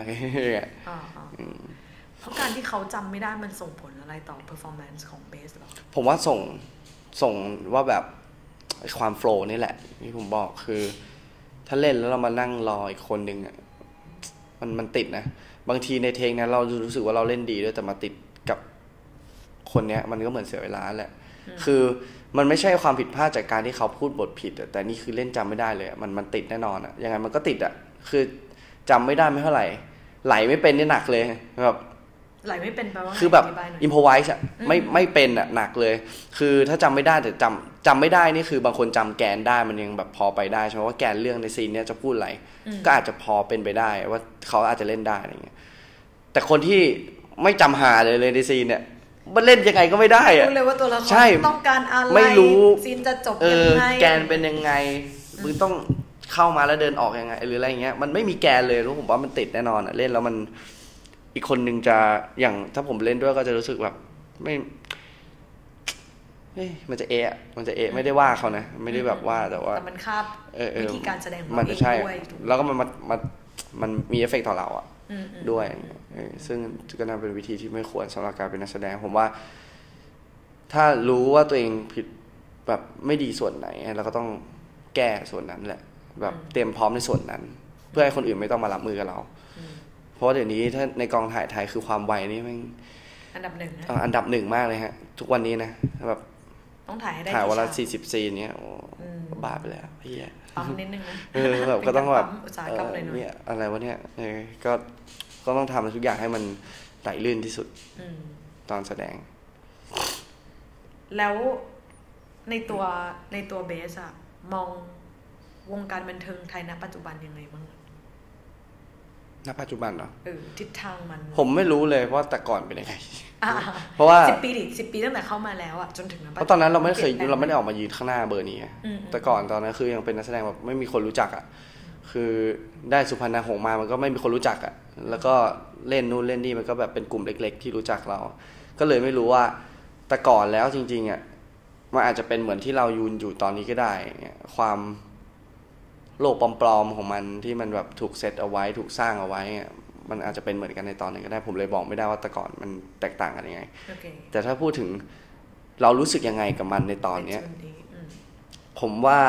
เพราะการที่เขาจำไม่ได้มันส่งผลอะไรต่อ performance ของเบสหรอผมว่าส่งส่งว่าแบบความโฟล์นี่แหละที่ผมบอกคือถ้าเล่นแล้วเรามานั่งรออีกคนนึงอ่ะมันมันติดนะบางทีในเทคนั้นเรารู้สึกว่าเราเล่นดีด้วยแต่มาติดกับคนเนี้ยมันก็เหมือนเสียเวลาแหละคือมันไม่ใช่ความผิดพลาดจากการที่เขาพูดบทผิดแต่นี่คือเล่นจำไม่ได้เลยมันมันติดแน่นอนอ่ะยังไงมันก็ติดอ่ะคือจำไม่ได้ไม่เท่าไหร่ไหลไม่เป็นนี่หนักเลยแบบไหลไม่เป็นแปลว่าคือแบบอิมพอไวส์อ่ะไม่ไม่เป็นอ่ะหนักเลยคือถ้าจำไม่ได้แต่จำจำไม่ได้นี่คือบางคนจำแกนได้มันยังแบบพอไปได้ใช่ไหมว่าแกนเรื่องในซีนนี้จะพูดอะไรก็อาจจะพอเป็นไปได้ว่าเขาอาจจะเล่นได้อะไรเงี้ยแต่คนที่ไม่จำหาเลยเลยในซีนเนี่ยมันเล่นยังไงก็ไม่ได้อ่ะรู้เลยว่าตัวละครต้องการอะไรไม่รู้ซีนจะจบยังไงแกนเป็นยังไงมึงต้องเข้ามาแล้วเดินออกยังไงหรืออะไรเงี้ยมันไม่มีแกนเลยรู้ผมว่ามันติดแน่นอนอ่ะเล่นแล้วมันอีกคนนึงจะอย่างถ้าผมเล่นด้วยก็จะรู้สึกแบบไม่เฮ้ยมันจะเอะมันจะเอะไม่ได้ว่าเขานะไม่ได้แบบว่าแต่ว่าแต่มันคาบวิธีการแสดงของมันใช่แล้วก็มันมันมันมีเอฟเฟกต์ต่อเราอ่ะด้วยซึ่งก็น่าเป็นวิธีที่ไม่ควรสำหรับการเป็นนักแสดงผมว่าถ้ารู้ว่าตัวเองผิดแบบไม่ดีส่วนไหนเราก็ต้องแก้ส่วนนั้นแหละแบบเตรียมพร้อมในส่วนนั้นเพื่อให้คนอื่นไม่ต้องมารับมือกับเราเพราะเดี๋ยวนี้ถ้าในกองถ่ายไทยคือความไวนี่มันอันดับหนึ่งนะอันดับหนึ่งมากเลยฮะทุกวันนี้นะแบบต้องถ่ายให้ได้ถ่ายวันละสี่สิบซีนเนี้ยโอ้บ้าไปแล้วเฮียปั๊มนิดนึงนะเออแบบก็ต้องแบบเนี่ยอะไรวะเนี่ยเออก็ก็ต้องทำทุกอย่างให้มันไหลลื่นที่สุดตอนแสดงแล้วในตัวในตัวเบสอะมองวงการบันเทิงไทยณปัจจุบันยังไงบ้างณปัจจุบันเหรอเออทิศทางมันผมไม่รู้เลยว่าแต่ก่อนเป็นยังไงเพราะว่าสิบปีดิสิบปีตั้งแต่เข้ามาแล้วอะจนถึงเพราะตอนนั้นเราไม่เคยเราไม่ได้ออกมายืนข้างหน้าเบอร์นี้แต่ก่อนตอนนั้นคือยังเป็นนักแสดงแบบไม่มีคนรู้จักอะคือได้สุพรรณหงส์มามันก็ไม่มีคนรู้จักอะแล้วก็เล่นนู่นเล่นนี่มันก็แบบเป็นกลุ่มเล็กๆที่รู้จักเราก็เลยไม่รู้ว่าแต่ก่อนแล้วจริงๆอะมันอาจจะเป็นเหมือนที่เรายืนอยู่ตอนนี้ก็ได้ความโลกปลอมๆของมันที่มันแบบถูกเซตเอาไว้ถูกสร้างเอาไว้มันอาจจะเป็นเหมือนกันในตอนนี้ก็ได้ผมเลยบอกไม่ได้ว่าแต่ก่อนมันแตกต่างกันยังไง okay. แต่ถ้าพูดถึงเรารู้สึกยังไงกับมันในตอนนี้ผมว่า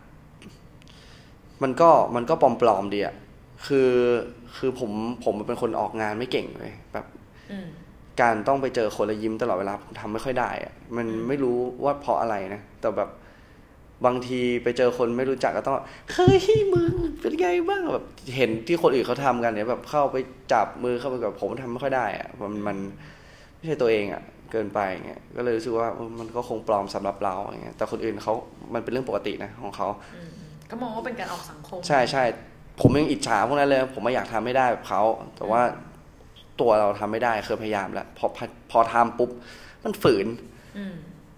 มันก็มันก็ปลอมๆดีอะคือคือผมผมเป็นคนออกงานไม่เก่งเลยแบบการต้องไปเจอคนแล้วยิ้มตลอดเวลาผมทำไม่ค่อยได้อะมันไม่รู้ว่าเพราะอะไรนะแต่แบบบางทีไปเจอคนไม่รู้จักก็ต้องเฮ้ยมึงเป็นไงบ้างแบบเห็นที่คนอื่นเขาทำกันเนี่ยแบบเข้าไปจับมือเข้าไปกับผมทำไม่ค่อยได้อะมันมันไม่ใช่ตัวเองอะเกินไปเงี้ยก็เลยรู้สึกว่ามันก็คงปลอมสำหรับเราอย่างเงี้ยแต่คนอื่นเขามันเป็นเรื่องปกตินะของเขาก็มองว่าเป็นการออกสังคมใช่ใช่ผมยังอิจฉาพวกนั้นเลยผมไม่อยากทำไม่ได้แบบเขาแต่ว่าตัวเราทำไม่ได้เคยพยายามแล้วพอพอทำปุ๊บมันฝืน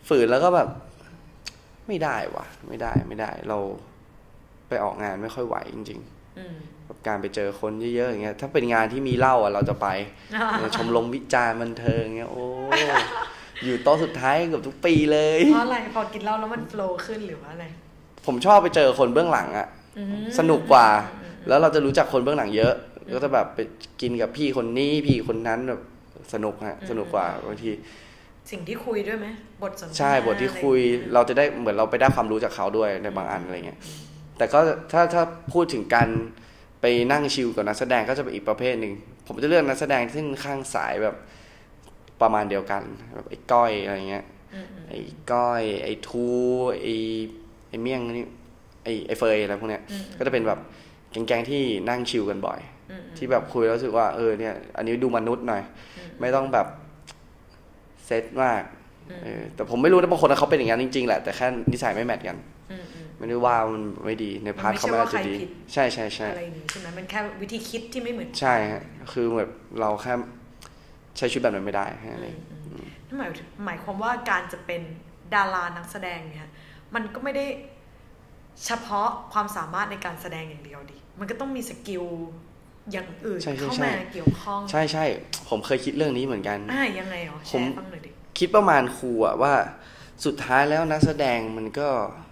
ฝืนแล้วก็แบบไม่ได้วะไม่ได้ไม่ได้เราไปออกงานไม่ค่อยไหวจริงๆกับการไปเจอคนเยอะๆอย่างเงี้ยถ้าเป็นงานที่มีเหล้าอ่ะเราจะไปชมรมวิจารณ์บันเทิงเงี้ยโอ้อยู่โต๊ะสุดท้ายเกือบทุกปีเลยเพราะอะไรพอกินเหล้าแล้วมันโฟลว์ขึ้นหรือว่าอะไรผมชอบไปเจอคนเบื้องหลังอ่ะสนุกกว่าแล้วเราจะรู้จักคนเบื้องหลังเยอะก็จะแบบไปกินกับพี่คนนี้พี่คนนั้นแบบสนุกฮะสนุกกว่าบางทีสิ่งที่คุยด้วยไหมบทสนทนาใช่บทที่คุยเราจะได้เหมือนเราไปได้ความรู้จากเขาด้วยในบางอันอะไรเงี้ยแต่ก็ถ้าถ้าพูดถึงการไปนั่งชิลกับนักแสดงก็จะเป็นอีกประเภทหนึ่งผมจะเลือกนักแสดงที่ข้างสายแบบประมาณเดียวกันแบบไอ้ก้อยอะไรเงี้ยไอ้ก้อยไอ้ทูไอ้ไอ้เมี่ยงนี่ไอ้ไอ้เฟยอะไรพวกเนี้ยก็จะเป็นแบบแก๊งๆที่นั่งชิลกันบ่อยที่แบบคุยแล้วรู้สึกว่าเออเนี่ยอันนี้ดูมนุษย์หน่อยไม่ต้องแบบเซตมากเออแต่ผมไม่รู้นะบางคนเขาเป็นอย่างนั้นจริงๆแหละแต่แค่นิสัยไม่แมทกันไม่ได้ว่ามันไม่ดีในพาร์ทเขาไม่น่าจะดีใช่ใช่ใช่อะไรอย่างนี้ใช่ไหมมันแค่วิธีคิดที่ไม่เหมือนใช่ฮะคือแบบเราแค่ใช้ชีวิตแบบนั้นไม่ได้อะไรนั่นหมายหมายความว่าการจะเป็นดารานักแสดงเนี่ยมันก็ไม่ได้เฉพาะความสามารถในการแสดงอย่างเดียวดิมันก็ต้องมีสกิลอย่างอื่นเข้ามาเกี่ยวข้องใช่ใช่ผมเคยคิดเรื่องนี้เหมือนกันอ่ายังไงอ๋อแชร์ฟังหน่อยดิคิดประมาณครูอะว่าสุดท้ายแล้วนักแสดงมันก็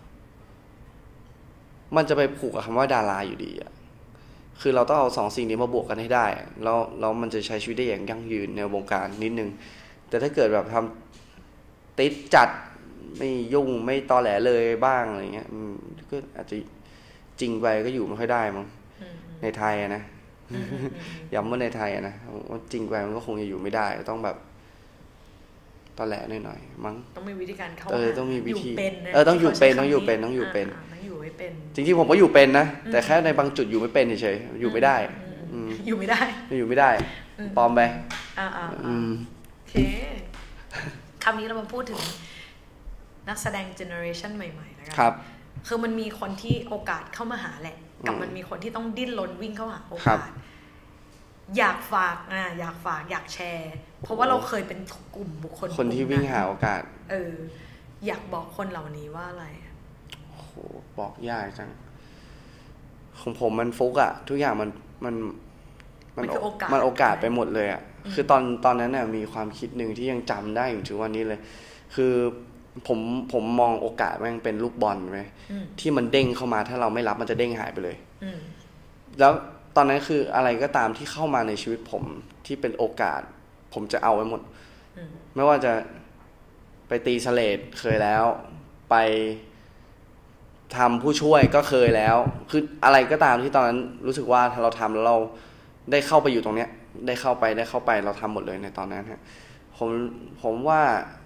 มันจะไปผูกกับคำว่าดาราอยู่ดีอะคือเราต้องเอาสองสิ่งนี้มาบวกกันให้ได้แล้วแล้วมันจะใช้ชีวิตได้อย่างยั่งยืนในวงการนิดนึงแต่ถ้าเกิดแบบทำติดจัดไม่ยุ่งไม่ตอแหลเลยบ้างอะไรเงี้ยก็อาจจะจริงไปก็อยู่ไม่ค่อยได้มั้งในไทยนะย้ำว่าในไทยนะว่าจริงไปมันก็คงจะอยู่ไม่ได้ต้องแบบตอแหลหน่อยๆมั้งต้องมีวิธีการเข้าเออต้องมีวิธีเออต้องอยู่เป็นต้องอยู่เป็นต้องอยู่เป็นจริงๆผมก็อยู่เป็นนะแต่แค่ในบางจุดอยู่ไม่เป็นเฉยๆอยู่ไม่ได้อยู่ไม่ได้อยู่ไม่ได้ปลอมไปอ่าอ่าโอเคคำนี้เรามาพูดถึงนักแสดงเจเนอเรชันใหม่ๆแล้วกันครับคือมันมีคนที่โอกาสเข้ามาหาแหละกับมันมีคนที่ต้องดิ้นรนวิ่งเข้าหาโอกาสอยากฝากอ่ะอยากฝากอยากแชร์เพราะว่าเราเคยเป็นกลุ่มบุคคลคนที่วิ่งหาโอกาสเอออยากบอกคนเหล่านี้ว่าอะไรโอ้โหบอกยากจังของผมมันฟุกอะทุกอย่างมันมันมันโอกาสมันโอกาสไปหมดเลยอะคือตอนตอนนั้นน่ะมีความคิดหนึ่งที่ยังจำได้อยู่ถึงวันนี้เลยคือผมผมมองโอกาสมันเป็นลูกบอลไหมที่มันเด้งเข้ามาถ้าเราไม่รับมันจะเด้งหายไปเลยแล้วตอนนั้นคืออะไรก็ตามที่เข้ามาในชีวิตผมที่เป็นโอกาสผมจะเอาไว้หมดไม่ว่าจะไปตีสเลดเคยแล้วไปทำผู้ช่วยก็เคยแล้วคืออะไรก็ตามที่ตอนนั้นรู้สึกว่าถ้าเราทำแล้วเราได้เข้าไปอยู่ตรงเนี้ยได้เข้าไปได้เข้าไปเราทำหมดเลยในตอนนั้นฮะผมผมว่า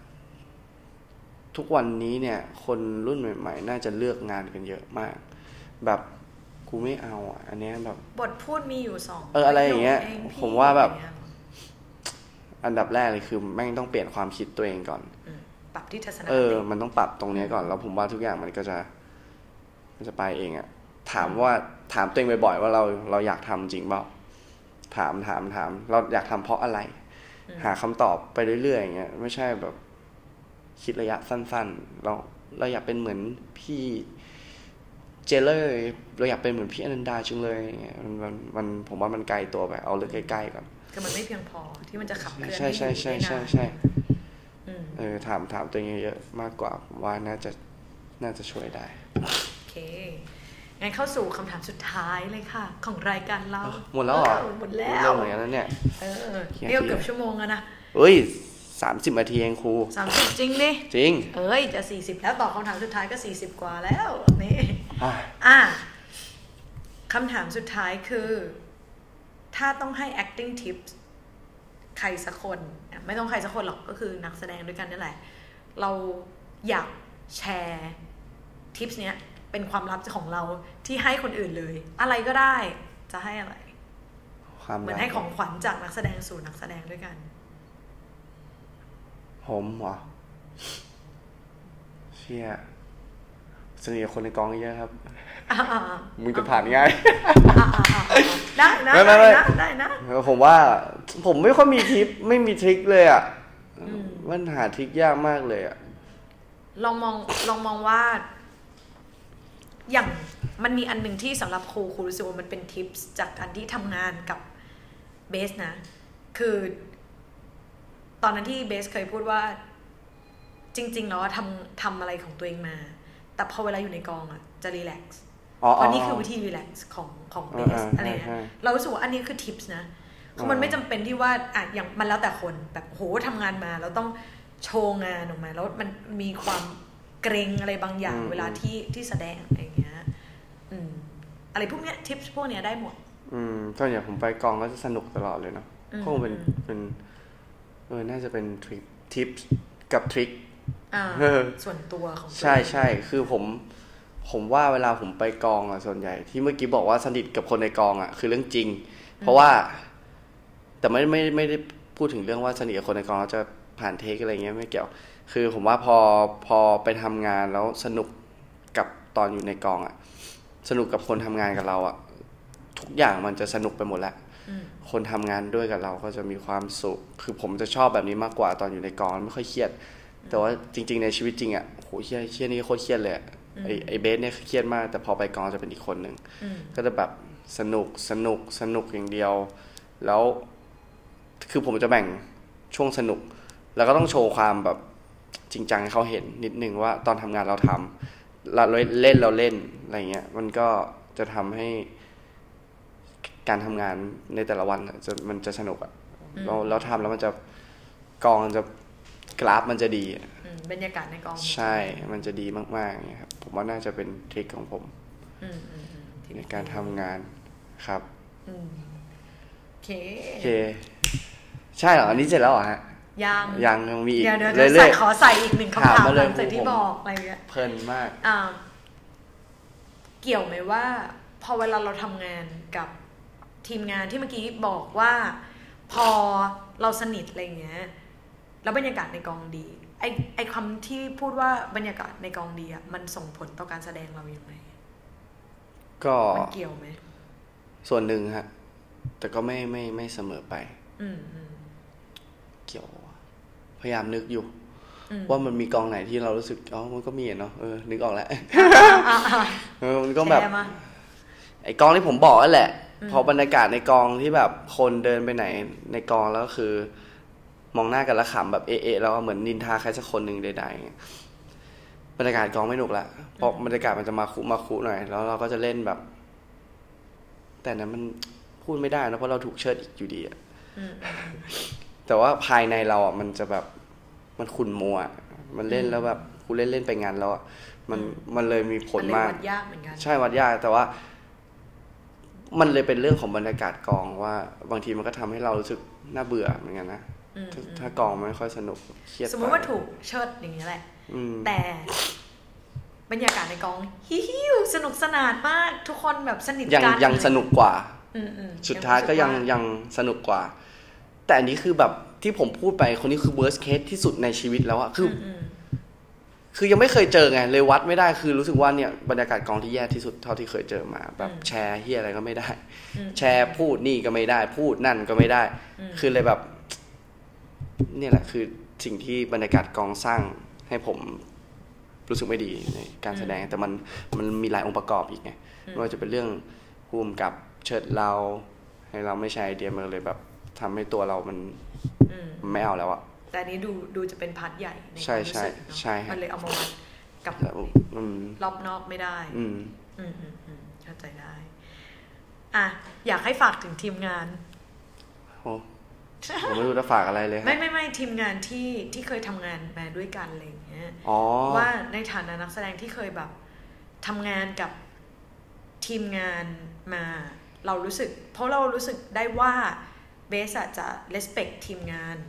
ทุกวันนี้เนี่ยคนรุ่นใหม่ๆน่าจะเลือกงานกันเยอะมากแบบกูไม่เอาอ่ะอันนี้แบบบทพูดมีอยู่สองเอออะไรอย่างเงี้ยผมว่าแบบอันดับแรกเลยคือแม่งต้องเปลี่ยนความคิดตัวเองก่อนปรับที่ทัศนคติเออมันต้องปรับตรงนี้ก่อนแล้วผมว่าทุกอย่างมันก็จะมันจะไปเองอ่ะถามว่าถามตัวเองบ่อยๆว่าเราเราอยากทำจริงเปล่าถามถามถามเราอยากทำเพราะอะไรหาคำตอบไปเรื่อยๆอย่างเงี้ยไม่ใช่แบบคิดระยะสั้นๆเราเราอยากเป็นเหมือนพี่เจเลอร์เราอยากเป็นเหมือนพี่อนันดาจังเลยอย่างเงี้ยมันมันมันผมว่ามันไกลตัวไปเอาเรื่องใกล้ๆก่อนคือมันไม่เพียงพอที่มันจะขับเคลื่อนใช่ใช่ใช่ใช่ใช่เออถามถามตัวเองเยอะมากกว่าว่าน่าจะน่าจะช่วยได้โอเคงั้นเข้าสู่คำถามสุดท้ายเลยค่ะของรายการเราหมดแล้วเหรอหมดแล้วเรื่องเหมือนกันเนี่ยเออเรียกเกือบชั่วโมงแล้วนะเอ้ยสามสิบนาทีเองครูสามสิบจริงดิจริงเอ้ยจะสี่สิบแล้วตอบคำถามสุดท้ายก็สี่สิบกว่าแล้วนี่อ่ะคำถามสุดท้ายคือถ้าต้องให้ acting tips ใครสักคนไม่ต้องใครสักคนหรอกก็คือนักแสดงด้วยกันนี่แหละเราอยากแชร์ทิปส์เนี้ยเป็นความลับของเราที่ให้คนอื่นเลยอะไรก็ได้จะให้อะไรเหมือนให้ของขวัญจากนักแสดงสู่นักแสดงด้วยกันผมเหรอเชี่ยสนิทกับคนในกองเยอะครับมึงจะผ่านง่ายได้นะได้นะได้นะผมว่าผมไม่ค่อยมีทริปไม่มีทริคเลยอ่ะมันหาทริคยากมากเลยอ่ะลองมองลองมองว่าอย่างมันมีอันหนึ่งที่สำหรับครูครูรู้สึกว่ามันเป็นทิปส์จากการที่ทำงานกับเบสนะคือตอนนั้นที่เบสเคยพูดว่าจริงๆแล้วทำทำอะไรของตัวเองมาแต่พอเวลาอยู่ในกองอ่ะจะรีแลกซ์เพราะนี่คือวิธีรีแลกซ์ของของเบสอะไรเงี้ยเรารู้สึกว่าอันนี้คือทิปส์นะคือมันไม่จำเป็นที่ว่าอ่ะอย่างมันแล้วแต่คนแบบโหทำงานมาแล้วต้องโชว์งานออกมาแล้วมันมีความเกรงอะไรบางอย่างเวลาที่ที่แสดงอะไรเงี้ยอืมอะไรพวกเนี้ยทิปพวกเนี้ยได้หมดอืมตอนอย่างผมไปกองก็จะสนุกตลอดเลยเนาะคงเป็นเป็นเออน่าจะเป็นทริปทิปกับทริคส่วนตัวของใช่ใช่คือผมผมว่าเวลาผมไปกองอ่ะส่วนใหญ่ที่เมื่อกี้บอกว่าสนิทกับคนในกองอ่ะคือเรื่องจริงเพราะว่าแต่ไม่ไม่ไม่ได้พูดถึงเรื่องว่าสนิทกับคนในกองเราจะผ่านเทคอะไรเงี้ยไม่เกี่ยวคือผมว่าพอพอไปทำงานแล้วสนุกกับตอนอยู่ในกองอ่ะสนุกกับคนทำงานกับเราอ่ะทุกอย่างมันจะสนุกไปหมดแล้วคนทำงานด้วยกับเราก็จะมีความสุขคือผมจะชอบแบบนี้มากกว่าตอนอยู่ในกองไม่ค่อยเครียดแต่ว่าจริงๆในชีวิตจริงอ่ะโหเครียดเครียดนี่โคตรเครียดเลยไอไอเบสเนี่ยเครียดมากแต่พอไปกองจะเป็นอีกคนหนึ่งก็จะแบบสนุกสนุกสนุกอย่างเดียวแล้วคือผมจะแบ่งช่วงสนุกแล้วก็ต้องโชว์ความแบบจริงจังให้เขาเห็นนิดนึงว่าตอนทำงานเราทำเราเล่นเราเล่นอะไรเงี้ยมันก็จะทำให้การทำงานในแต่ละวันจะมันจะสนุกอ่ะเราเราทำแล้วมันจะกองจะกราฟมันจะดีบรรยากาศในกองใช่มันจะดีมากๆเนี่ยครับผมว่าน่าจะเป็นทริคของผมในการทำงานครับโอเคโอเคใช่เหรออันนี้เสร็จแล้วเหรอฮะยังยังยังมีอีกเดี๋ยวเดี๋ยวขอใส่อีกหนึ่งคำถามหลังจากที่บอกอะไรเงี้ยเพลินมากอ่าเกี่ยวไหมว่าพอเวลาเราทำงานกับทีมงานที่เมื่อกี้บอกว่าพอเราสนิทอะไรเงี้ยแล้วบรรยากาศในกองดีไอไอคำที่พูดว่าบรรยากาศในกองดีอ่ะมันส่งผลต่อการแสดงเราอย่างไรก็มันเกี่ยวไหมส่วนหนึ่งฮะแต่ก็ไม่ไม่ไม่เสมอไปอืมเกี่ยวพยายามนึกอยู่ว่ามันมีกองไหนที่เรารู้สึกอ๋อมันก็มีเนาะเออนึกออกแล้วเออมันก็แบบไอกองที่ผมบอกนั่นแหละพอบรรยากาศในกองที่แบบคนเดินไปไหนในกองแล้วก็คือมองหน้ากันแล้วขำแบบเอะๆแล้วเหมือนนินทาใครสักคนหนึ่งใดๆบรรยากาศกองไม่หนุกละเพราะบรรยากาศมันจะมาคุมาคุหน่อยแล้วเราก็จะเล่นแบบแต่นั้นมันพูดไม่ได้นะเพราะเราถูกเชิดอีกอยู่ดีอะแต่ว่าภายในเราอ่ะมันจะแบบมันขุ่นมัวมันเล่นแล้วแบบกูเล่นเล่นไปงานแล้วอ่ะมันมันเลยมีผลมากวัดยากเหมือนกันใช่วัดยากแต่ว่ามันเลยเป็นเรื่องของบรรยากาศกองว่าบางทีมันก็ทำให้เรารู้สึกน่าเบื่อเหมือนกันนะถ้ากองไม่ค่อยสนุกเครียดสมมติว่าถูกเชิดอย่างนี้แหละแต่บรรยากาศในกองฮิวสนุกสนานมากทุกคนแบบสนิทกันยังยังสนุกกว่าสุดท้ายก็ยังยังสนุกกว่าแต่อันนี้คือแบบที่ผมพูดไปคนนี้คือ worst case ที่สุดในชีวิตแล้วอะคือคือยังไม่เคยเจอไงเลยวัดไม่ได้คือรู้สึกว่าเนี่ยบรรยากาศกองที่แย่ที่สุดเท่าที่เคยเจอมาแบบแชร์เฮียอะไรก็ไม่ได้แชร์พูดนี่ก็ไม่ได้พูดนั่นก็ไม่ได้คือเลยแบบเนี่ยแหละคือสิ่งที่บรรยากาศกองสร้างให้ผมรู้สึกไม่ดีในการแสดงแต่มันมันมีหลายองค์ประกอบอีกไงไม่ว่าจะเป็นเรื่องภูมิกับเชิดเราให้เราไม่ใช้ไอเดียมันเลยแบบทำให้ตัวเรามันไม่เอาแล้วอะแต่นี้ดูดูจะเป็นพาร์ทใหญ่ในความรู้สึกเนาะมันเลยเอามาวัดกับรอบนอกไม่ได้อืมอืมอืมอืมเข้าใจได้อ่ะอยากให้ฝากถึงทีมงานโอ้ผมไม่รู้จะฝากอะไรเลยไม่ไม่ไม่ทีมงานที่ที่เคยทำงานมาด้วยกันอะไรอย่างเงี้ยว่าในฐานะนักแสดงที่เคยแบบทำงานกับทีมงานมาเรารู้สึกเพราะเรารู้สึกได้ว่าเบสจะ respect ทีมงาน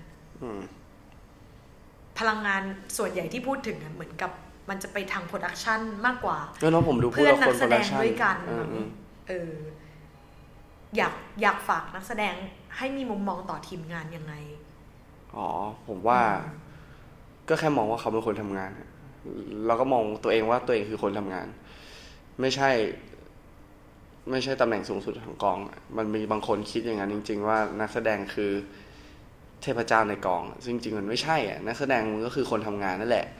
พลังงานส่วนใหญ่ที่พูดถึงเหมือนกับมันจะไปทางโปรดักชันมากกว่าเพื่อนนักแสดงด้วยกันเอออยากอยากฝากนักแสดงให้มีมุมมองต่อทีมงานยังไงอ๋อผมว่าก็แค่มองว่าเขาเป็นคนทำงานเราก็มองตัวเองว่าตัวเองคือคนทำงานไม่ใช่ไม่ใช่ตำแหน่งสูงสุดของกองมันมีบางคนคิดอย่างนั้นจริงๆว่านักแสดงคือเทพเจ้าในกองซึ่งจริงๆมันไม่ใช่อ่ะนักแสดงมันก็คือคนทำงานนั่นแหละ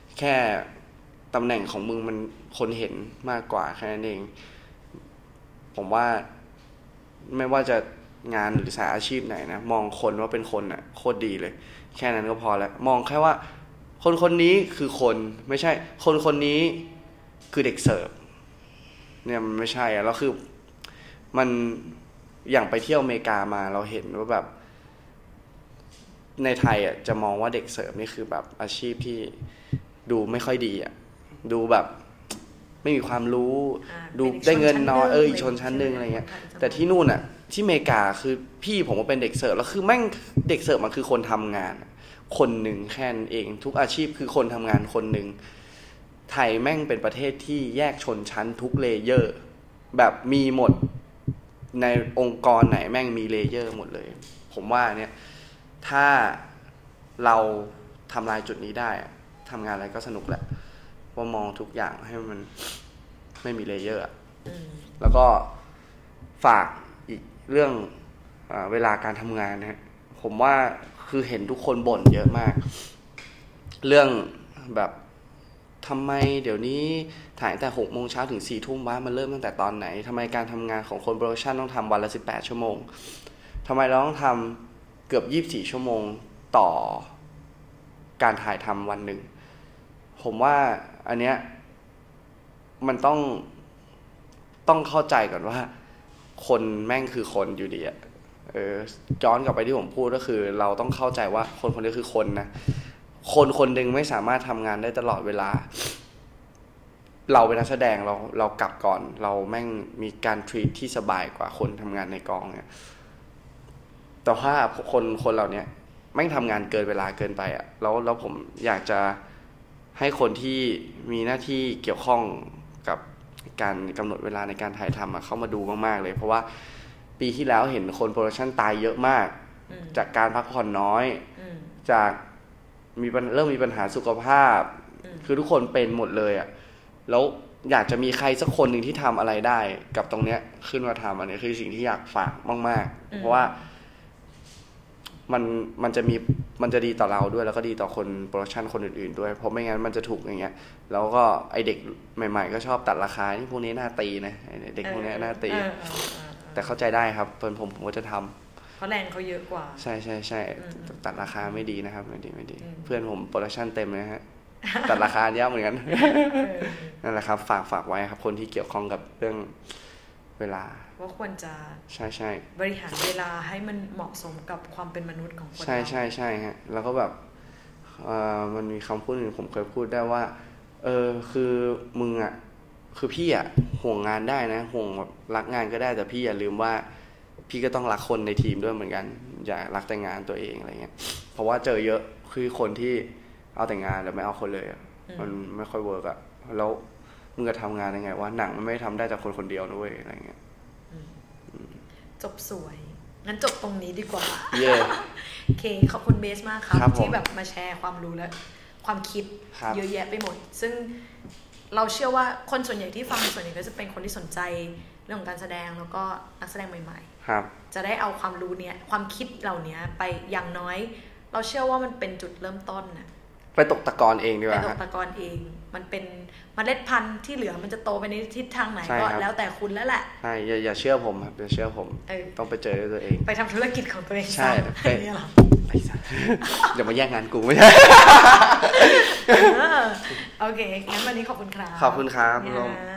แค่ตำแหน่งของมึงมันคนเห็นมากกว่าแค่นั้นเองผมว่าไม่ว่าจะงานหรือสายอาชีพไหนนะมองคนว่าเป็นคนอ่ะโคตรดีเลยแค่นั้นก็พอแล้วมองแค่ว่าคนคนนี้คือคนไม่ใช่คนคนนี้คือเด็กเสิร์ฟเนี่ยมันไม่ใช่อะแล้วคือมันอย่างไปเที่ยวอเมริกามาเราเห็นว่าแบบในไทยอ่ะจะมองว่าเด็กเสิร์ฟนี่คือแบบอาชีพที่ดูไม่ค่อยดีอ่ะดูแบบไม่มีความรู้ดูได้เงินน้อยเอออีกชนชั้นนึงอะไรเงี้ยแต่ที่นู่นอ่ะที่อเมริกาคือพี่ผมว่าเป็นเด็กเสิร์ฟแล้วคือแม่งเด็กเสิร์ฟมันคือคนทำงานคนหนึ่งแค่นั้นเองทุกอาชีพคือคนทำงานคนหนึ่งไทยแม่งเป็นประเทศที่แยกชนชั้นทุกเลเยอร์แบบมีหมดในองค์กรไหนแม่งมีเลเยอร์หมดเลยผมว่าเนี่ยถ้าเราทำลายจุดนี้ได้ทำงานอะไรก็สนุกแหละว่ามองทุกอย่างให้มันไม่มีเลเยอร์แล้วก็ฝากอีกเรื่องเอ่อเวลาการทำงานนะผมว่าคือเห็นทุกคนบ่นเยอะมากเรื่องแบบทำไมเดี๋ยวนี้ถ่ายตั้งแต่หกโมงเช้าถึงสี่ทุ่มวะมันเริ่มตั้งแต่ตอนไหนทำไมการทำงานของคนโปรดักชันต้องทำวันละสิบแปดชั่วโมงทำไมเราต้องทำเกือบยี่สิบสี่ชั่วโมงต่อการถ่ายทำวันหนึ่งผมว่าอันเนี้ยมันต้องต้องเข้าใจก่อนว่าคนแม่งคือคนอยู่ดีอะเออย้อนกลับไปที่ผมพูดก็คือเราต้องเข้าใจว่าคนคนนี้คือคนนะคนคนหนึ่งไม่สามารถทำงานได้ตลอดเวลาเราเป็นนักแสดงเราเรากลับก่อนเราแม่งมีการทรีตที่สบายกว่าคนทำงานในกองเนี่ยแต่ว่าคนคนเหล่านี้แม่งทำงานเกินเวลาเกินไปอะแล้วแล้วผมอยากจะให้คนที่มีหน้าที่เกี่ยวข้องกับการกำหนดเวลาในการถ่ายทำเข้ามาดูมากๆเลยเพราะว่าปีที่แล้วเห็นคนโปรดักชันตายเยอะมากจากการพักผ่อนน้อยจากมีเริ่มมีปัญหาสุขภาพคือทุกคนเป็นหมดเลยอ่ะแล้วอยากจะมีใครสักคนหนึ่งที่ทำอะไรได้กับตรงเนี้ยขึ้นมาทำอันนี้คือสิ่งที่อยากฝากมากๆเพราะว่ามันมันจะมีมันจะดีต่อเราด้วยแล้วก็ดีต่อคนโปรดักชันคนอื่นๆด้วยเพราะไม่งั้นมันจะถูกอย่างเงี้ยแล้วก็ไอเด็กใหม่ๆก็ชอบตัดราคาที่พวกนี้น่าตีนะเด็กพวกนี้น่าตีแต่เข้าใจได้ครับเพื่อนผมผมก็จะทำเพราะแรงเขาเยอะกว่าใช่ใช่ใช่ตัดราคาไม่ดีนะครับไม่ดีไม่ดีเพื่อนผมโปรดักชันเต็มเลยฮะตัดราคาเยอะเหมือนกันนั่นแหละครับฝากฝากไว้ครับคนที่เกี่ยวข้องกับเรื่องเวลาว่าควรจะใช่ใช่บริหารเวลาให้มันเหมาะสมกับความเป็นมนุษย์ของคนใช่ใช่ใช่ฮะแล้วก็แบบเอ่อมันมีคำพูดหนึ่งผมเคยพูดได้ว่าเออคือมึงอ่ะคือพี่อ่ะห่วงงานได้นะห่วงแบบรักงานก็ได้แต่พี่อย่าลืมว่าพี่ก็ต้องรักคนในทีมด้วยเหมือนกันอย่ารักแต่งานตัวเองอะไรเงี้ยเพราะว่าเจอเยอะคือคนที่เอาแต่งานแล้วไม่เอาคนเลยมันไม่ค่อยเวิร์กอ่ะแล้วมึงจะทำงานยังไงว่าหนังมันไม่ทำได้จากคนคนเดียวนะเว้ยอะไรเงี้ยจบสวยงั้นจบตรงนี้ดีกว่า yeah. โอเคขอบคุณเบสมากครับที่แบบมาแชร์ความรู้และความคิดเยอะแยะไปหมดซึ่งเราเชื่อว่าคนส่วนใหญ่ที่ฟังส่วนใหญ่ก็จะเป็นคนที่สนใจเรื่องของการแสดงแล้วก็นักแสดงใหม่ๆจะได้เอาความรู้เนี้ยความคิดเหล่านี้ไปอย่างน้อยเราเชื่อว่ามันเป็นจุดเริ่มต้นนะไปตกตะกอนเองดีกว่าไปตกตะกอนเองมันเป็นเมล็ดพันธุ์ที่เหลือมันจะโตไปในทิศทางไหนก็แล้วแต่คุณแล้วแหละใช่อย่าอย่าเชื่อผมครับอย่าเชื่อผมต้องไปเจอด้วยตัวเองไปทำธุรกิจของตัวเองใช่ไปเนี่ยหรอไปซะอย่ามาแย่งงานกูไม่ใช่โอเคงั้นวันนี้ขอบคุณครับขอบคุณครับ